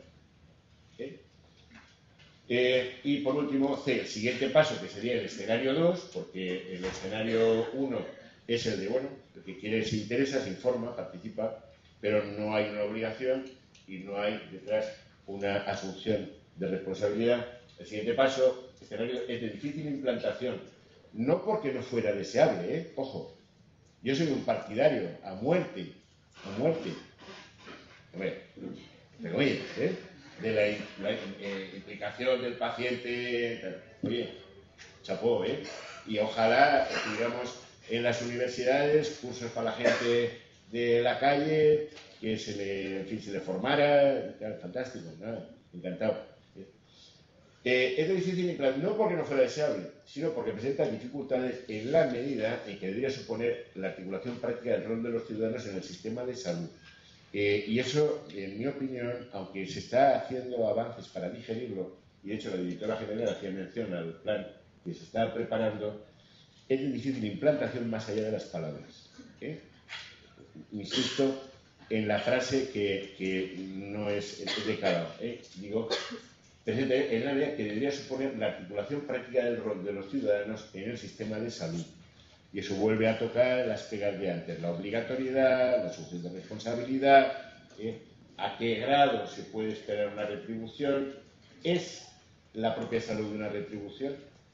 Y por último, C, el siguiente paso, que sería el escenario 2, porque el escenario 1 es el de, bueno, el que quiere, se interesa, se informa, participa, pero no hay una obligación y no hay detrás una asunción de responsabilidad. El siguiente paso, escenario, es de difícil implantación, no porque no fuera deseable, ojo, yo soy un partidario a muerte, hombre, pero oye, de la implicación del paciente, oye, chapó, y ojalá tuviéramos en las universidades cursos para la gente de la calle, que se le formara, fantástico, nada, encantado. Es de difícil implantar, no porque no fuera deseable, sino porque presenta dificultades en la medida en que debería suponer la articulación práctica del rol de los ciudadanos en el sistema de salud. Y eso, en mi opinión, aunque se está haciendo avances para digerirlo, y de hecho la directora general hacía mención al plan que se está preparando, es de difícil implantación más allá de las palabras. Insisto en la frase que no es de calado. Digo, presenta en la área que debería suponer la articulación práctica del rol de los ciudadanos en el sistema de salud. Y eso vuelve a tocar las pegas de antes, la obligatoriedad, la asunción de responsabilidad, a qué grado se puede esperar una retribución, ¿es la propia salud una retribución?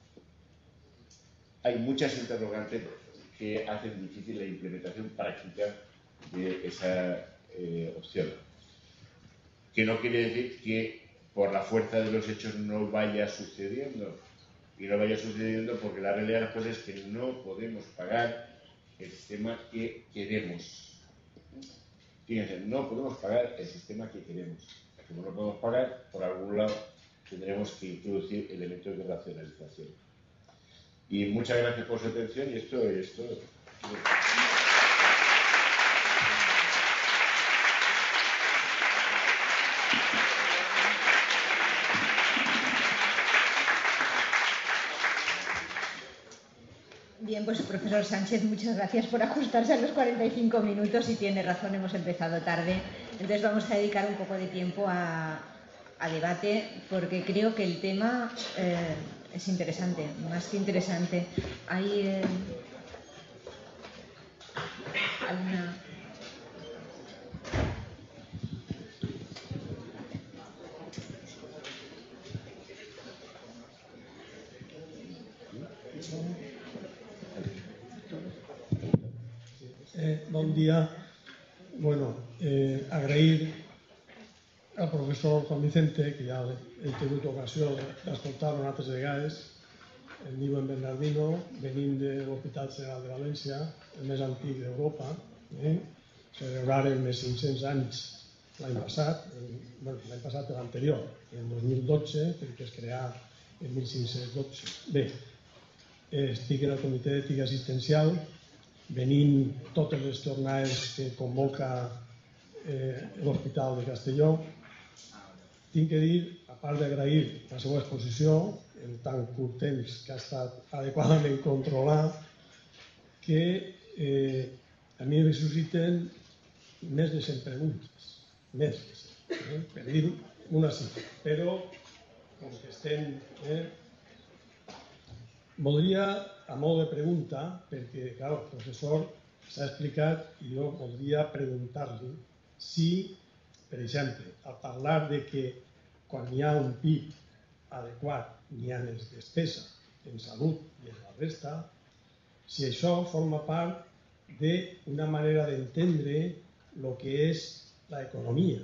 Hay muchas interrogantes que hacen difícil la implementación práctica de esa opción. Que no quiere decir que por la fuerza de los hechos no vaya sucediendo. Y no vaya sucediendo porque la realidad de las cosas es que no podemos pagar el sistema que queremos. Fíjense, no podemos pagar el sistema que queremos. Como no podemos pagar, por algún lado tendremos que introducir elementos de racionalización. Y muchas gracias por su atención y esto es todo. Bien, pues profesor Sánchez, muchas gracias por ajustarse a los 45 minutos y tiene razón, hemos empezado tarde. Entonces vamos a dedicar un poco de tiempo a a debate porque creo que el tema es interesante, más que interesante. Hay alguna... Bon dia. Bueno, agrair al professor Juan Vicente, que ja he tingut ocasió d'escoltar-lo altres vegades. Em diu en Bernardino, venim de l'Hospital General de València, el més antic d'Europa. Celebraren més 500 anys l'any passat, l'any passat l'anterior, en 2012, perquè es creà en 1512. Bé, estic en el Comitè d'Ètica Assistencial, venim totes les jornades que convoca l'Hospital de Castelló. Tinc que dir, a part d'agrair la seva exposició, en tan curt temps que ha estat adequadament controlat, que a mi em susciten més de 100 preguntes, més de 100, per dir una xifra. Però, com que estem... Voldria, a mode de pregunta, perquè, clar, el professor s'ha explicat i jo voldria preguntar-li si, per exemple, al parlar de que quan hi ha un PIB adequat n'hi ha més despesa en salut i en la resta, si això forma part d'una manera d'entendre el que és l'economia.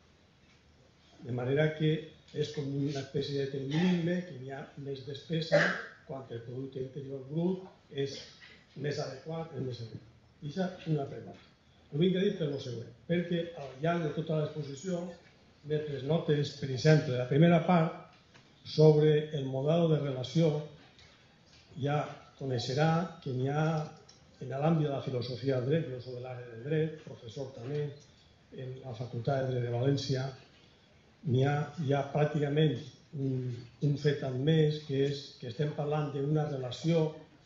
De manera que és com una espècie de determinisme, que hi ha més despesa quan el producte interior brut és més adequat, és més adequat. I això és una pregunta. Ho vinc a dir per el següent, perquè al llarg de tota l'exposició m'he pres notes, per exemple, la primera part sobre el model de relació, ja coneixerà que n'hi ha en l'àmbit de la filosofia del dret, jo soc de l'àrea del dret, professor també en la Facultat de Dret de València, n'hi ha pràcticament un fet admès, que és que estem parlant d'una relació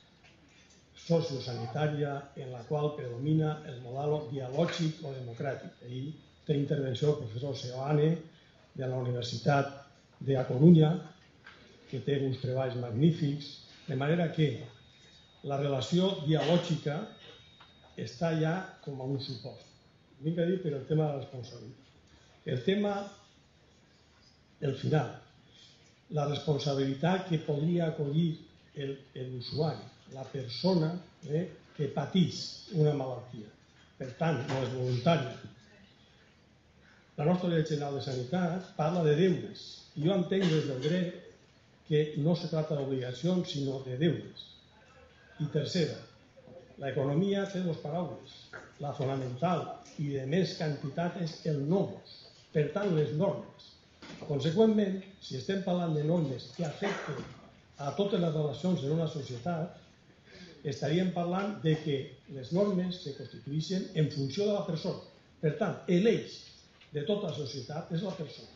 sociosanitària en la qual predomina el model dialògic o democràtic. Ahir té intervenció el professor Seoane de la Universitat de A Coruña, que té uns treballs magnífics, de manera que la relació dialògica està ja com a un supost. Vinc a dir per el tema de la responsabilitat. El tema, el final, la responsabilitat que podria acollir l'usuari, la persona que pateix una malaltia. Per tant, no és voluntària. La nostra Llei General de Sanitat parla de deures. I jo entenc des del dret que no se trata d'obligacions, sinó de deures. I tercera, l'economia té dues paraules. La fonamental i de més quantitat és el nomos. Per tant, les normes. Conseqüentment, si estem parlant de normes que afecten a totes les relacions en una societat, estaríem parlant de que les normes se constitueixen en funció de la persona. Per tant, l'eix de tota la societat és la persona.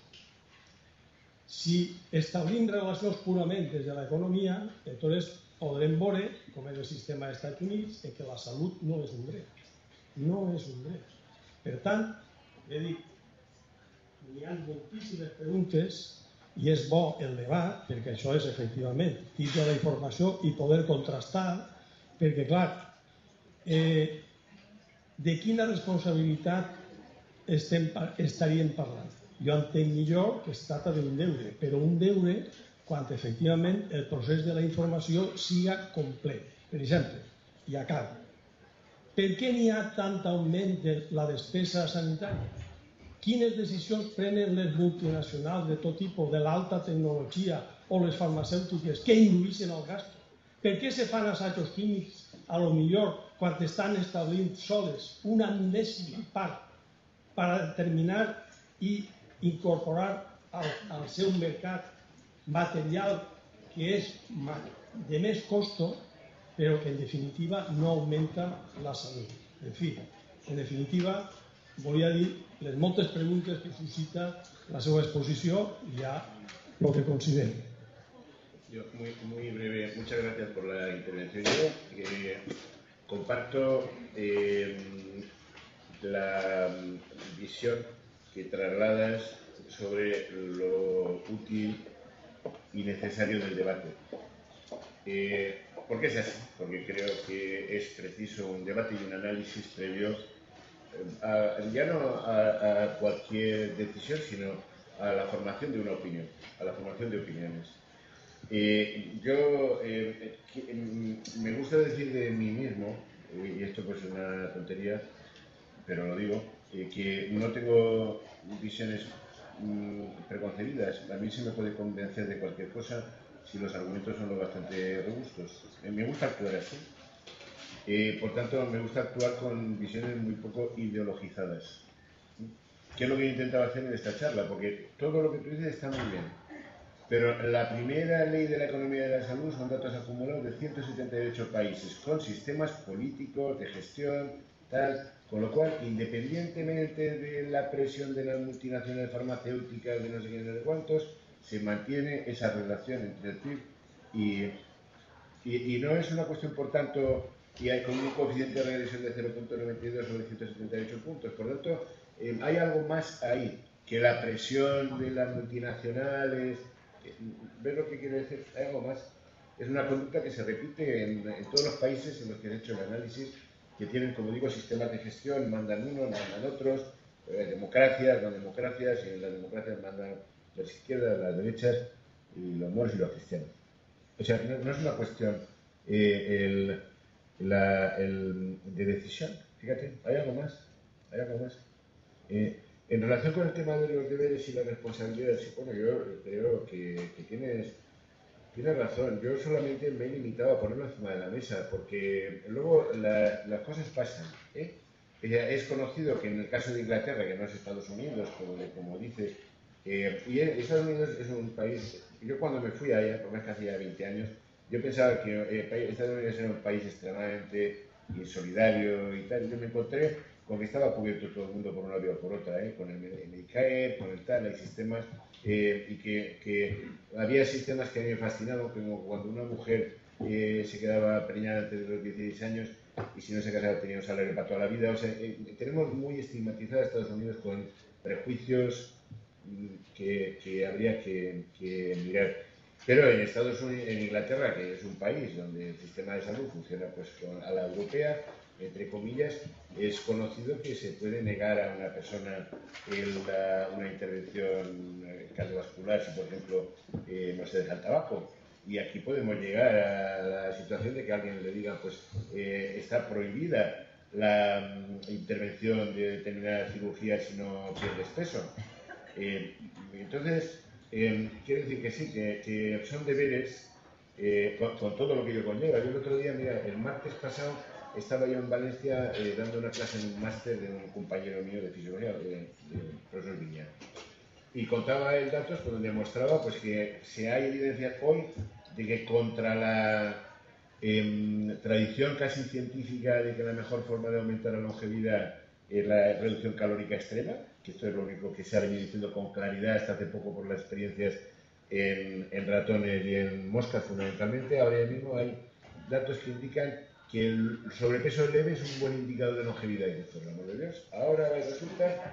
Si establim relacions purament des de l'economia, entonces podrem veure, com és el sistema dels Estats Units, que la salut no és un dret. No és un dret. Per tant, he dit, hi ha moltíssimes preguntes i és bo el debat, perquè això és efectivament tindre la informació i poder contrastar, perquè clar, de quina responsabilitat estaríem parlant? Jo entenc millor que es tracta d'un deure, però un deure quan efectivament el procés de la informació siga complet. Per exemple, i acabo, per què n'hi ha tant augment de la despesa sanitària? Quines decisions prenen les multinacionals de tot tipus, de l'alta tecnologia o les farmacèutiques que indueixen el gasto? Per què se fan assajos químics, a lo millor, quan estan establint soles una mil·lèsima part per determinar i incorporar al seu mercat material que és de més costo, però que en definitiva no augmenta la salut? En fi, en definitiva, volia dir les moltes preguntes que suscita la seva exposició y ya lo que considero. Yo, muy breve, muchas gracias por la intervención. Yo comparto la visión que trasladas sobre lo útil y necesario del debate. ¿Por qué es así? Porque creo que es preciso un debate y un análisis previo ya no a cualquier decisión, sino a la formación de una opinión, a la formación de opiniones. Me gusta decir de mí mismo, y esto pues es una tontería, pero lo digo, que no tengo visiones preconcebidas. A mí se me puede convencer de cualquier cosa si los argumentos son lo bastante robustos. Me gusta actuar así. Por tanto, me gusta actuar con visiones muy poco ideologizadas. ¿Qué es lo que he intentado hacer en esta charla? Porque todo lo que tú dices está muy bien. Pero la primera ley de la economía de la salud son datos acumulados de 178 países, con sistemas políticos, de gestión, tal. Con lo cual, independientemente de la presión de las multinacionales farmacéuticas, de no sé quién, de cuántos, se mantiene esa relación entre el PIB y no es una cuestión, por tanto, y hay con un coeficiente de regresión de 0.92 sobre 178 puntos. Por tanto, hay algo más ahí que la presión de las multinacionales. ¿Ves lo que quiero decir? Hay algo más. Es una conducta que se repite en todos los países en los que he hecho el análisis, que tienen, como digo, sistemas de gestión, mandan unos, mandan otros, democracias, no democracias, y en las democracias mandan las izquierdas, las derechas, y los moros y los cristianos. O sea, no es una cuestión de decisión. Fíjate, hay algo más. Hay algo más. En relación con el tema de los deberes y las responsabilidades, bueno, yo creo que tienes razón. Yo solamente me he limitado a ponerlo encima de la mesa, porque luego las cosas pasan. Es conocido que en el caso de Inglaterra, que no es Estados Unidos, como dices, y Estados Unidos es un país. Yo cuando me fui allá, por más que hacía 20 años, yo pensaba que Estados Unidos era un país extremadamente insolidario y tal. Yo me encontré con que estaba cubierto todo el mundo por una vía o por otra, con el Medicare, con el tal, hay sistemas, y que había sistemas que a mí me fascinaban, como cuando una mujer se quedaba preñada antes de los 16 años y si no se casaba tenía un salario para toda la vida. O sea, tenemos muy estigmatizado a Estados Unidos con prejuicios que habría que mirar. Pero en Estados Unidos, en Inglaterra, que es un país donde el sistema de salud funciona pues a la europea, entre comillas, es conocido que se puede negar a una persona una intervención cardiovascular si, por ejemplo, no se deja el tabaco. Y aquí podemos llegar a la situación de que alguien le diga, pues está prohibida la intervención de determinadas cirugías si no pierdes peso. Entonces, quiero decir que sí, que son deberes con todo lo que ello conlleva. Yo el otro día, mira, el martes pasado estaba yo en Valencia dando una clase en un máster de un compañero mío de fisiología, de profesor Viña. Y contaba el datos donde demostraba pues, que se hay evidencia hoy de que contra la tradición casi científica de que la mejor forma de aumentar la longevidad es la reducción calórica extrema, que esto es lo único que se ha venido diciendo con claridad hasta hace poco por las experiencias en ratones y en moscas fundamentalmente. Ahora mismo hay datos que indican que el sobrepeso leve es un buen indicador de longevidad. Y esto, por amor de Dios, ahora resulta,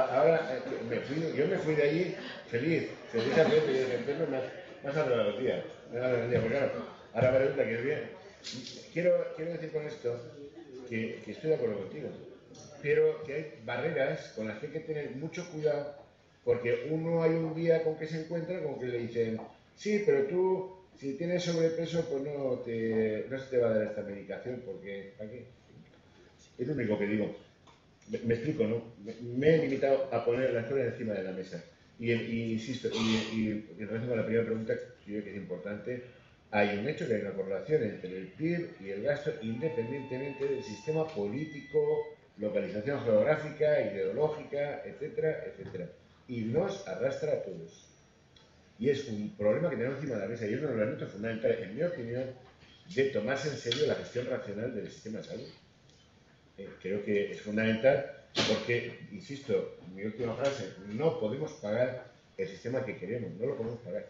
yo me fui de allí feliz a ver, y dije, más arreglado los días, porque claro, ahora me resulta que es bien. Quiero decir con esto que estoy de acuerdo contigo, pero que hay barreras con las que hay que tener mucho cuidado, porque uno hay un día con que se encuentra con que le dicen, sí, pero tú, si tienes sobrepeso, pues no se te va a dar esta medicación, porque aquí es lo único que digo. Me explico, ¿no? Me he limitado a poner las cosas encima de la mesa. Y insisto, y en relación con la primera pregunta, que yo creo que es importante, hay un hecho que hay una correlación entre el PIB y el gasto, independientemente del sistema político, localización geográfica, ideológica, etcétera, etcétera. Y nos arrastra a todos. Y es un problema que tenemos encima de la mesa y es uno de los elementos fundamentales, en mi opinión, de tomarse en serio la gestión racional del sistema de salud. Creo que es fundamental porque, insisto, mi última frase, no podemos pagar el sistema que queremos, no lo podemos pagar.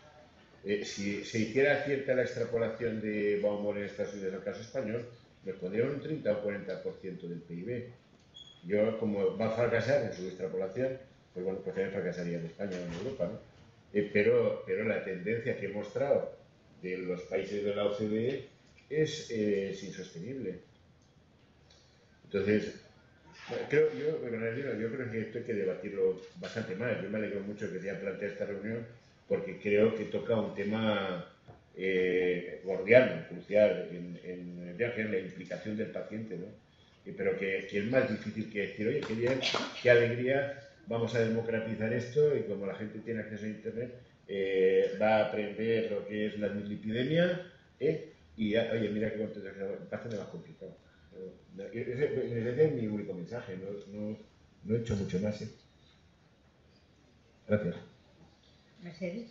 Si se hiciera cierta la extrapolación de Baumol en Estados Unidos al caso español, nos pondría un 30 o 40% del PIB. Yo, como va a fracasar en su extrapolación, pues bueno, pues también fracasaría en España o en Europa, ¿no? Pero la tendencia que he mostrado de los países de la OCDE es insostenible. Entonces, yo creo que esto hay que debatirlo bastante más. Yo me alegro mucho que se haya planteado esta reunión porque creo que toca un tema gordiano, crucial, en la implicación del paciente, ¿no? Pero que es más difícil que decir, oye, qué bien, qué alegría, vamos a democratizar esto y como la gente tiene acceso a Internet, va a aprender lo que es la dislipidemia, y oye, mira qué contento, bastante más complicado. Ese es mi único mensaje, no he hecho mucho más. Gracias. Mercedes.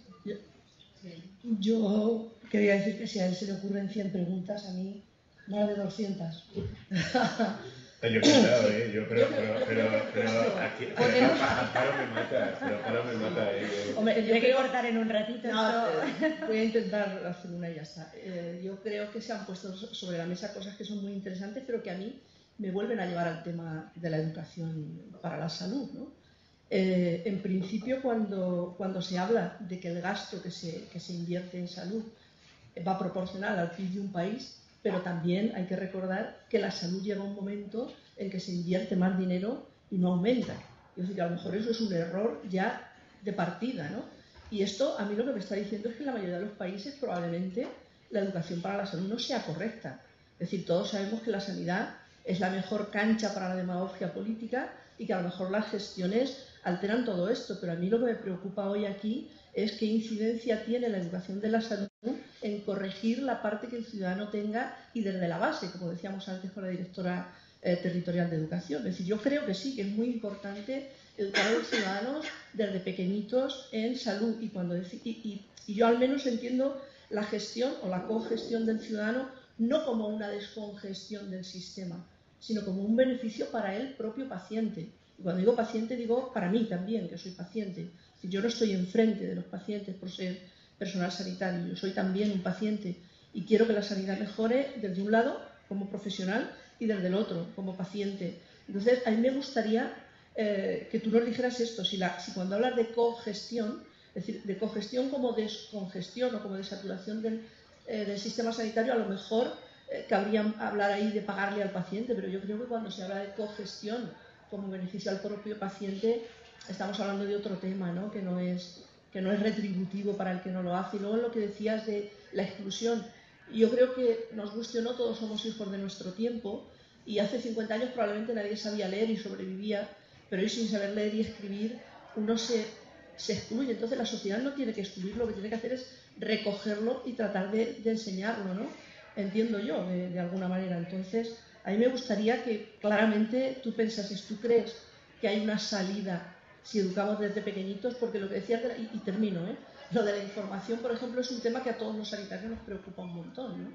Yo quería decir que si a él se le ocurren 100 preguntas, a mí más de 200. Yo he contado, pero aquí Amparo me mata. Hombre, yo quiero cortar en un ratito. No, voy a intentar hacer una y ya está. Yo creo que se han puesto sobre la mesa cosas que son muy interesantes, pero que a mí me vuelven a llevar al tema de la educación para la salud, ¿no? En principio, cuando se habla de que el gasto que se invierte en salud va proporcional al PIB de un país, pero también hay que recordar que la salud llega a un momento en que se invierte más dinero y no aumenta. Es decir, que a lo mejor eso es un error ya de partida, ¿no? Y esto a mí lo que me está diciendo es que en la mayoría de los países probablemente la educación para la salud no sea correcta. Es decir, todos sabemos que la sanidad es la mejor cancha para la demagogia política y que a lo mejor las gestiones alteran todo esto, pero a mí lo que me preocupa hoy aquí es qué incidencia tiene la educación de la salud en corregir la parte que el ciudadano tenga y desde la base, como decíamos antes con la directora territorial de educación. Es decir, yo creo que sí, que es muy importante educar a los ciudadanos desde pequeñitos en salud y yo al menos entiendo la gestión o la cogestión del ciudadano no como una descongestión del sistema, sino como un beneficio para el propio paciente. Y cuando digo paciente, digo para mí también, que soy paciente. Si yo no estoy enfrente de los pacientes por ser personal sanitario, yo soy también un paciente y quiero que la sanidad mejore desde un lado como profesional y desde el otro como paciente. Entonces, a mí me gustaría que tú nos dijeras esto, si cuando hablas de cogestión, es decir, de cogestión como descongestión o como desaturación del sistema sanitario, a lo mejor cabría hablar ahí de pagarle al paciente, pero yo creo que cuando se habla de cogestión como beneficio al propio paciente, estamos hablando de otro tema, ¿no? Que no es retributivo para el que no lo hace. Y luego lo que decías de la exclusión, yo creo que nos guste o no, todos somos hijos de nuestro tiempo y hace 50 años probablemente nadie sabía leer y sobrevivía, pero hoy sin saber leer y escribir uno se excluye. Entonces la sociedad no tiene que excluir, lo que tiene que hacer es recogerlo y tratar de enseñarlo, ¿no? Entiendo yo, de alguna manera. Entonces, a mí me gustaría que claramente tú pensases, tú crees que hay una salida si educamos desde pequeñitos, porque lo que decías, y termino, lo de la información, por ejemplo, es un tema que a todos los sanitarios nos preocupa un montón, ¿no?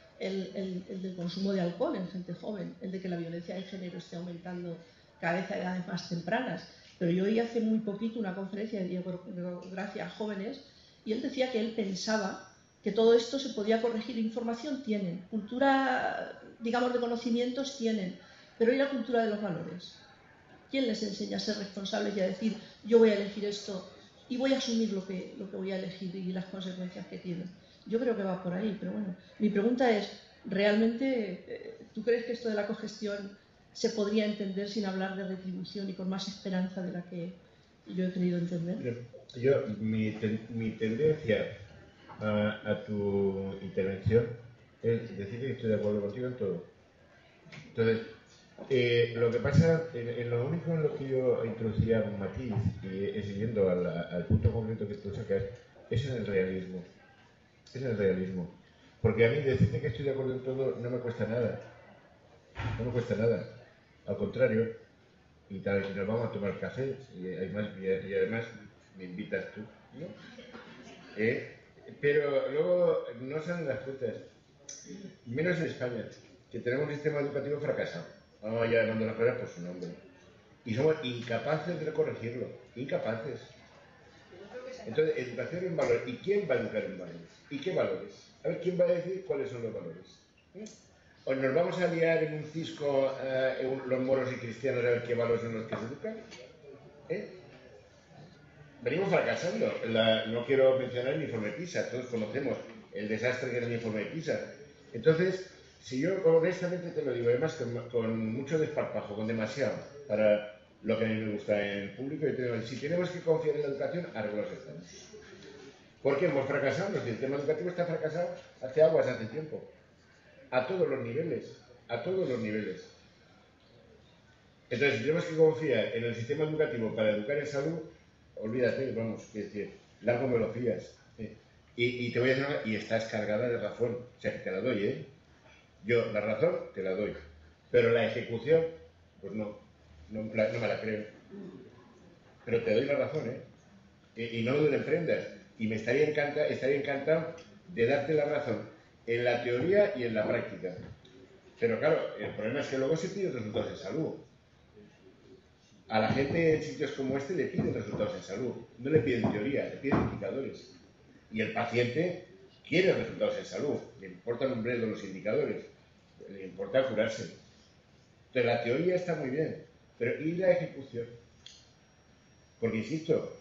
El del consumo de alcohol en gente joven, el de que la violencia de género esté aumentando cada vez a edades más tempranas. Pero yo oí hace muy poquito una conferencia de Diego Gracia a jóvenes y él decía que él pensaba que todo esto se podía corregir. Información tienen, cultura, digamos, de conocimientos tienen, pero ¿y la cultura de los valores? ¿Quién les enseña a ser responsables y a decir yo voy a elegir esto y voy a asumir lo que voy a elegir y las consecuencias que tiene? Yo creo que va por ahí, pero bueno, mi pregunta es, ¿realmente tú crees que esto de la cogestión se podría entender sin hablar de retribución y con más esperanza de la que yo he querido entender? Mi tendencia a tu intervención es decir que estoy de acuerdo contigo en todo. Entonces, lo que pasa, en lo único en lo que yo introduciría un matiz, y siguiendo al punto concreto que tú sacas, es en el realismo. Es en el realismo. Porque a mí decirte que estoy de acuerdo en todo no me cuesta nada. No me cuesta nada. Al contrario, y tal, y nos vamos a tomar café, y además me invitas tú, ¿no? Pero luego no salen las cuentas. Menos en España, que tenemos un sistema educativo fracasado. Vamos ya llamando las cosas por su nombre. Y somos incapaces de corregirlo. Incapaces. Entonces, educación en valores. ¿Y quién va a educar en valores? ¿Y qué valores? A ver, ¿quién va a decir cuáles son los valores? ¿O nos vamos a liar en un cisco los moros y cristianos a ver qué valores son los que se educan? venimos fracasando. No quiero mencionar el informe PISA, todos conocemos el desastre que es el informe PISA. Entonces, si yo honestamente te lo digo, además con mucho desparpajo, con demasiado, para lo que a mí me gusta en público, yo te digo, si tenemos que confiar en la educación, arreglados estamos. Porque hemos fracasado, el sistema educativo está fracasado hace aguas, hace tiempo. A todos los niveles, a todos los niveles. Entonces, si tenemos que confiar en el sistema educativo para educar en salud, olvídate, vamos, que decir, largo me lo fías. Y te voy a decir una cosa, y estás cargada de razón, o sea, que te la doy, ¿eh? Yo la razón te la doy, pero la ejecución, pues no me la creo. Pero te doy la razón, ¿eh? Y no lo emprendas. Y me estaría encantado de darte la razón en la teoría y en la práctica. Pero claro, el problema es que luego se piden resultados en salud. A la gente en sitios como este le piden resultados en salud. No le piden teoría, le piden indicadores. Y el paciente quiere resultados en salud. Le importa el nombre de los indicadores. Le importa curarse. Entonces la teoría está muy bien. Pero ¿y la ejecución? Porque insisto,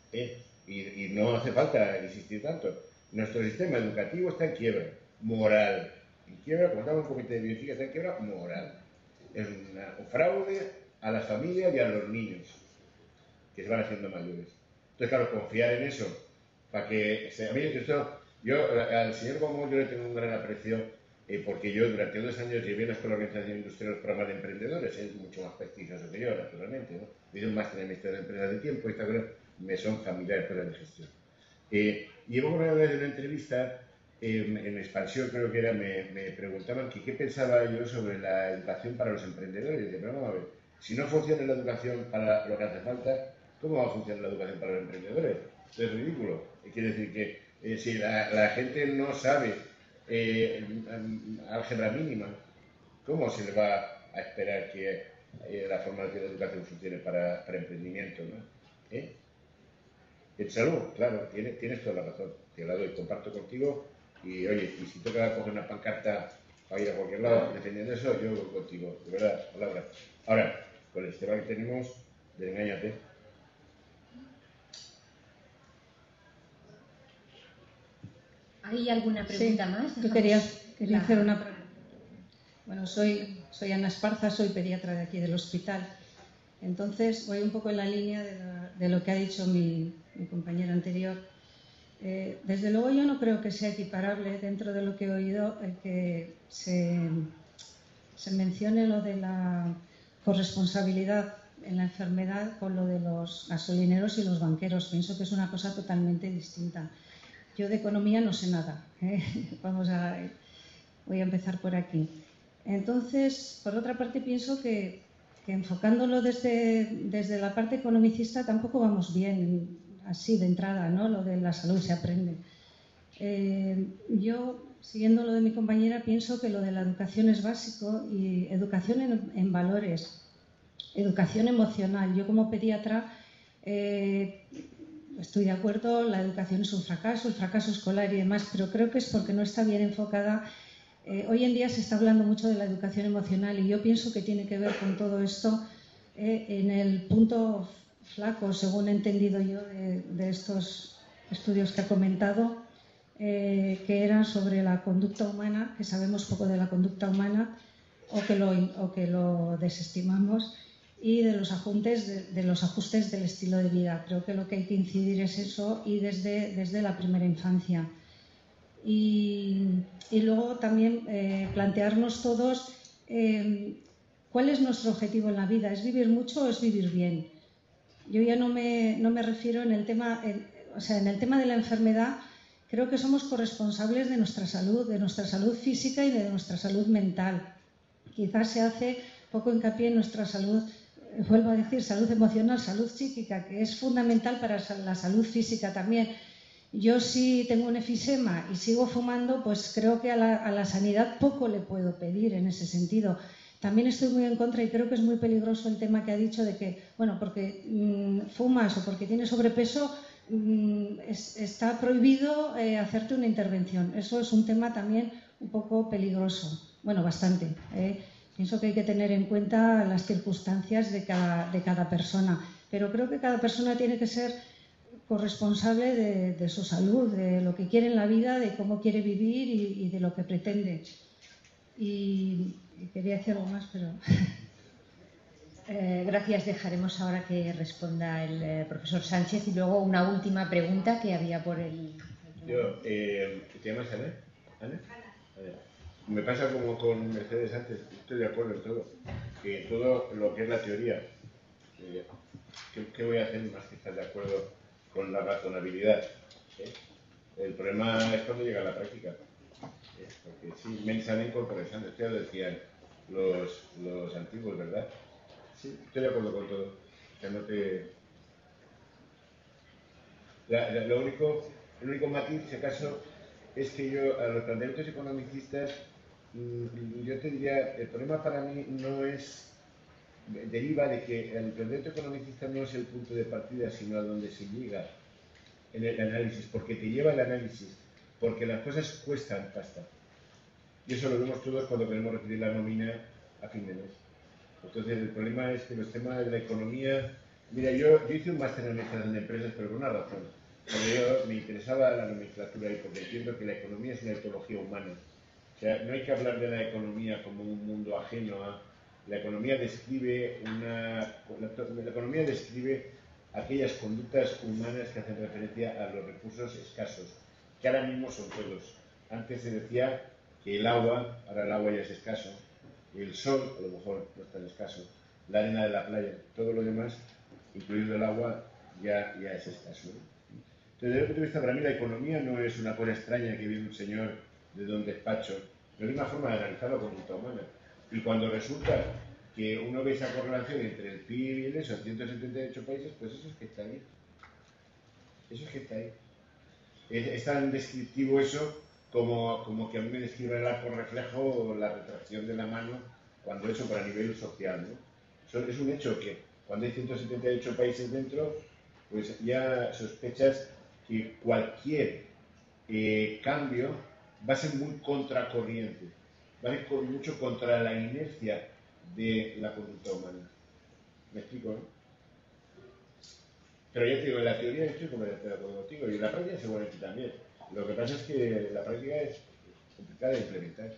y no hace falta insistir tanto, nuestro sistema educativo está en quiebra moral. En quiebra, como estamos en un comité de bioética, está en quiebra moral. Es un fraude a las familias y a los niños que se van haciendo mayores. Entonces, claro, confiar en eso, para que... A mí yo al señor Gómez yo le tengo un gran aprecio, porque yo durante 2 años llevé en la Escuela de Organización Industrial los programas de emprendedores, es mucho más prestigioso que yo, naturalmente, ¿no? Hice un máster en Administración de Empresas de Tiempo, y esta cosa me son familiares cosas de gestión. Llevo una vez en una entrevista, en Expansión creo que era, me preguntaban que qué pensaba yo sobre la educación para los emprendedores. Y dije, pero vamos a ver, si no funciona la educación para lo que hace falta, ¿cómo va a funcionar la educación para los emprendedores? Esto es ridículo. Quiere decir que si la gente no sabe álgebra mínima, ¿cómo se le va a esperar que la formación de educación funcione para emprendimiento, ¿no? En salud, claro, tienes toda la razón, te la doy, comparto contigo. Y oye, y si toca coger una pancarta para ir a cualquier lado defendiendo eso, yo voy contigo, de verdad, palabra. Ahora, con el sistema que tenemos, desengáñate. ¿Hay alguna pregunta más? Yo quería hacer una pregunta. Bueno, soy Ana Esparza, soy pediatra de aquí del hospital. Entonces, voy un poco en la línea de lo que ha dicho mi compañero anterior. Desde luego yo no creo que sea equiparable, dentro de lo que he oído, el que se mencione lo de la corresponsabilidad en la enfermedad con lo de los gasolineros y los banqueros. Pienso que es una cosa totalmente distinta. Yo de economía no sé nada. Voy a empezar por aquí. Entonces, por otra parte, pienso que enfocándolo desde la parte economicista tampoco vamos bien, así de entrada, ¿no? Lo de la salud se aprende. Yo, siguiendo lo de mi compañera, pienso que lo de la educación es básico, y educación en valores, educación emocional. Yo como pediatra estoy de acuerdo, la educación es un fracaso, el fracaso escolar y demás, pero creo que es porque no está bien enfocada. Hoy en día se está hablando mucho de la educación emocional, y yo pienso que tiene que ver con todo esto en el punto flaco, según he entendido yo de estos estudios que ha comentado, que eran sobre la conducta humana, que sabemos poco de la conducta humana o que lo desestimamos, y de los ajustes del estilo de vida. Creo que lo que hay que incidir es eso, y desde la primera infancia. Y luego también plantearnos todos cuál es nuestro objetivo en la vida. ¿Es vivir mucho o es vivir bien? Yo ya no me refiero en el tema de la enfermedad. Creo que somos corresponsables de nuestra salud física y de nuestra salud mental. Quizás se hace poco hincapié en nuestra salud, vuelvo a decir, salud emocional, salud psíquica, que es fundamental para la salud física también. Yo, si tengo un efisema y sigo fumando, pues creo que a la sanidad poco le puedo pedir en ese sentido. También estoy muy en contra, y creo que es muy peligroso el tema que ha dicho de que, bueno, porque fumas o porque tienes sobrepeso, está prohibido hacerte una intervención. Eso es un tema también un poco peligroso. Bueno, bastante. Pienso que hay que tener en cuenta las circunstancias de cada persona. Pero creo que cada persona tiene que ser corresponsable de su salud, de lo que quiere en la vida, de cómo quiere vivir y de lo que pretende. Y quería decir algo más, pero... Gracias. Dejaremos ahora que responda el profesor Sánchez y luego una última pregunta que había por el... ¿Te llamas Ana? ¿Ana? Me pasa como con Mercedes antes, estoy de acuerdo en todo, que todo lo que es la teoría, ¿qué voy a hacer más que estar de acuerdo con la razonabilidad? El problema es cuando llega a la práctica, porque sí, mensana incorporación, esto lo decían los antiguos, ¿verdad? Sí, estoy de acuerdo con todo. O sea, no te... el único matiz, si acaso, es que yo a los planteamientos economicistas, yo te diría, el problema para mí no es, deriva de que el planteamiento economicista no es el punto de partida, sino a donde se llega en el análisis, porque te lleva el análisis, porque las cosas cuestan pasta. Y eso lo vemos todos cuando queremos recibir la nómina a fin de mes. Entonces el problema es que los temas de la economía... Mira, yo hice un máster en administración de empresas, pero por una razón. Porque yo me interesaba la nomenclatura y porque entiendo que la economía es una etología humana. O sea, no hay que hablar de la economía como un mundo ajeno a... La economía describe la economía describe aquellas conductas humanas que hacen referencia a los recursos escasos, que ahora mismo son todos. Antes se decía que el agua, ahora el agua ya es escaso, el sol, a lo mejor no es tan escaso, la arena de la playa, todo lo demás, incluido el agua, ya es escaso, ¿no? Entonces, desde el punto de vista, para mí la economía no es una cosa extraña que viene un señor de un despacho, no es una forma de analizar la conducta humana. Y cuando resulta que uno ve esa correlación entre el PIB y eso, 178 países, pues eso es que está ahí. Eso es que está ahí. Es tan descriptivo eso como que a mí me describe por reflejo la retracción de la mano cuando eso para nivel social, ¿no? Es un hecho que cuando hay 178 países dentro, pues ya sospechas que cualquier cambio va a ser muy contracorriente, va a ir mucho contra la inercia de la conducta humana. ¿Me explico, no? Pero ya te digo, en la teoría estoy completamente de acuerdo contigo y en la práctica seguramente también. Lo que pasa es que la práctica es complicada de implementar.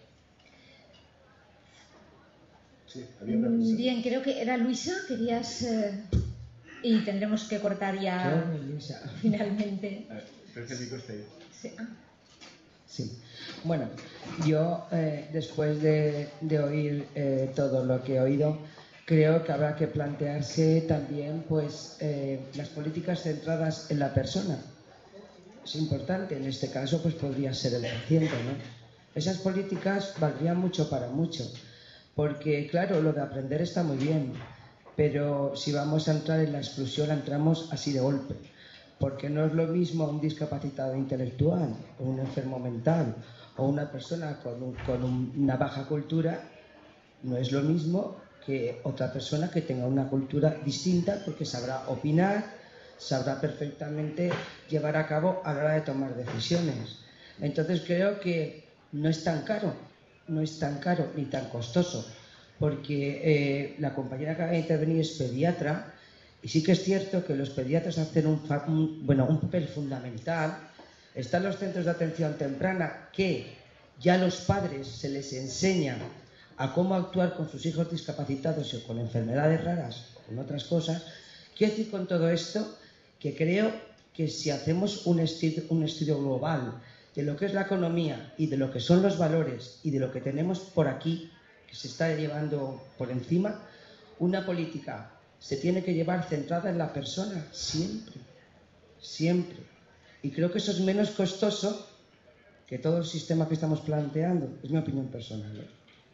Sí, había una persona. Bien, creo que era Luisa, querías... y tendremos que cortar ya finalmente. Creo que el micro está ahí. Sí. Sí. Bueno, yo después de oír todo lo que he oído, creo que habrá que plantearse también pues las políticas centradas en la persona. Es importante, en este caso pues podría ser el paciente, ¿no? Esas políticas valdrían mucho para mucho, porque claro, lo de aprender está muy bien, pero si vamos a entrar en la exclusión, entramos así de golpe, porque no es lo mismo un discapacitado intelectual, o un enfermo mental, o una persona con una baja cultura, no es lo mismo que otra persona que tenga una cultura distinta, porque sabrá opinar, sabrá perfectamente llevar a cabo a la hora de tomar decisiones. Entonces creo que no es tan caro ni tan costoso, porque la compañera que acaba de intervenir es pediatra y sí que es cierto que los pediatras hacen un papel fundamental. Están los centros de atención temprana que ya a los padres se les enseña a cómo actuar con sus hijos discapacitados o con enfermedades raras o con otras cosas. Quiero decir con todo esto que creo que si hacemos un estudio global de lo que es la economía y de lo que son los valores y de lo que tenemos por aquí, que se está llevando por encima, una política se tiene que llevar centrada en la persona siempre, siempre. Y creo que eso es menos costoso que todo el sistema que estamos planteando. Es mi opinión personal, ¿eh?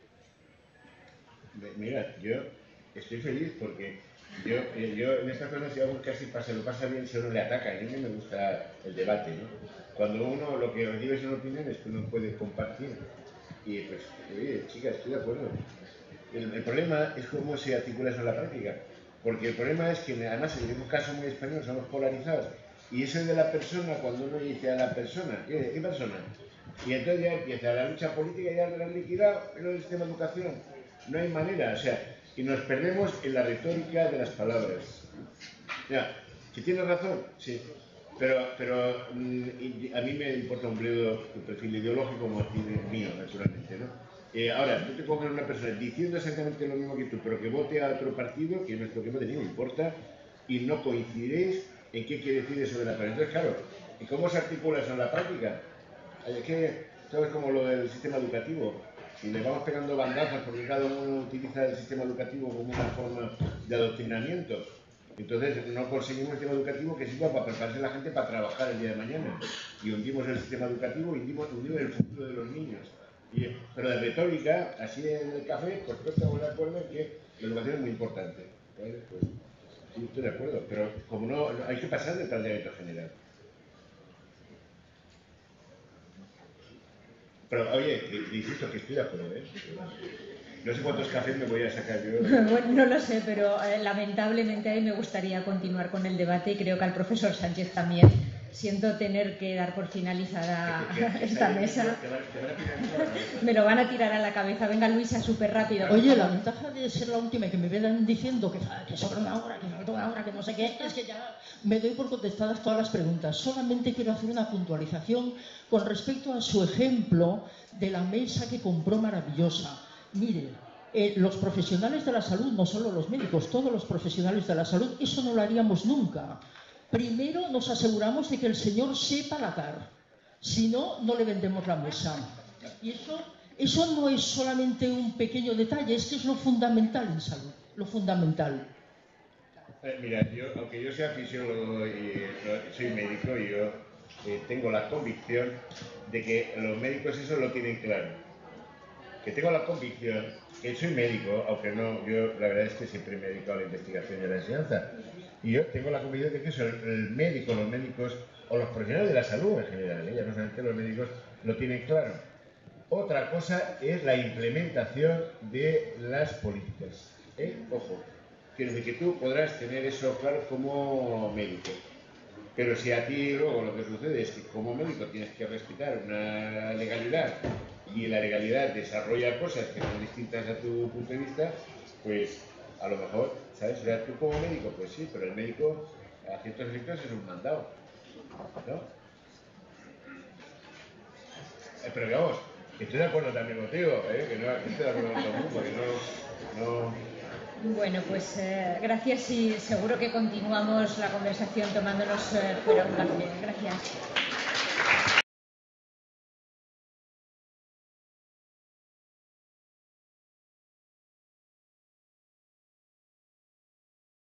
Mira, yo estoy feliz porque yo en estas cosas si algo casi se lo pasa bien si uno le ataca. Y a mí me gusta el debate, ¿no? Cuando uno lo que recibe es una opinión es que uno puede compartir. Y pues, oye, chica, estoy de acuerdo. El problema es cómo se articula eso en la práctica. Porque el problema es que además en un caso muy español somos polarizados. Y eso es de la persona, cuando uno dice a la persona, ¿qué persona? Y entonces ya empieza la lucha política y ya lo han liquidado en el sistema de educación. No hay manera, o sea, y nos perdemos en la retórica de las palabras. Ya, ¿que tiene razón? Sí. Pero a mí me importa un bledo tu perfil ideológico como el mío, naturalmente, ¿no? Ahora, tú te coges a una persona diciendo exactamente lo mismo que tú, pero que vote a otro partido, que nuestro que no me importa, y no coincidiréis en qué quiere decir eso de la práctica. Entonces, claro, ¿y cómo se articula eso en la práctica? Es que todo es como lo del sistema educativo. Si le vamos pegando bandazas porque cada uno utiliza el sistema educativo como una forma de adoctrinamiento, entonces no conseguimos un sistema educativo que sirva para prepararse a la gente para trabajar el día de mañana. Y hundimos el sistema educativo y hundimos el futuro de los niños. Pero de retórica, así en el café, pues yo estoy de acuerdo en que la educación es muy importante. ¿Vale? Pues sí, estoy de acuerdo, pero como no hay que pasar del planteamiento general. Pero oye, insisto que estoy de acuerdo, ¿eh? No sé cuántos cafés me voy a sacar yo. Bueno, no lo sé, pero lamentablemente a mí me gustaría continuar con el debate y creo que al profesor Sánchez también. Siento tener que dar por finalizada esta mesa. Me lo van a tirar a la cabeza. Venga, Luisa, súper rápido. Oye, la ventaja de ser la última y que me vengan diciendo que sobra una hora, que falta una hora, que no sé qué, es que ya me doy por contestadas todas las preguntas. Solamente quiero hacer una puntualización con respecto a su ejemplo de la mesa que compró maravillosa. Mire, los profesionales de la salud, no solo los médicos, todos los profesionales de la salud, eso no lo haríamos nunca. Primero nos aseguramos de que el señor sepa latar, si no, no le vendemos la mesa. Y eso no es solamente un pequeño detalle, es que es lo fundamental en salud, lo fundamental. Mira, aunque yo sea fisiólogo y soy médico, yo tengo la convicción de que los médicos eso lo tienen claro. Que tengo la convicción, que soy médico, aunque no, yo la verdad es que siempre me he dedicado a la investigación y a la enseñanza. Y yo tengo la convicción de que eso el médico, los médicos o los profesionales de la salud en general, ya no solamente los médicos, lo tienen claro. Otra cosa es la implementación de las políticas. Ojo, quiero decir que tú podrás tener eso claro como médico. Pero si a ti luego lo que sucede es que como médico tienes que respetar una legalidad y la legalidad desarrolla cosas que son distintas a tu punto de vista, pues a lo mejor, ¿sabes? O sea, tú como médico, pues sí, pero el médico a ciertos efectos es un mandado, ¿no? Pero digamos, estoy de acuerdo también contigo, que no estoy de acuerdo con todo el mundo, que no... Bueno, pues gracias y seguro que continuamos la conversación tomándonos fuera un café. Gracias.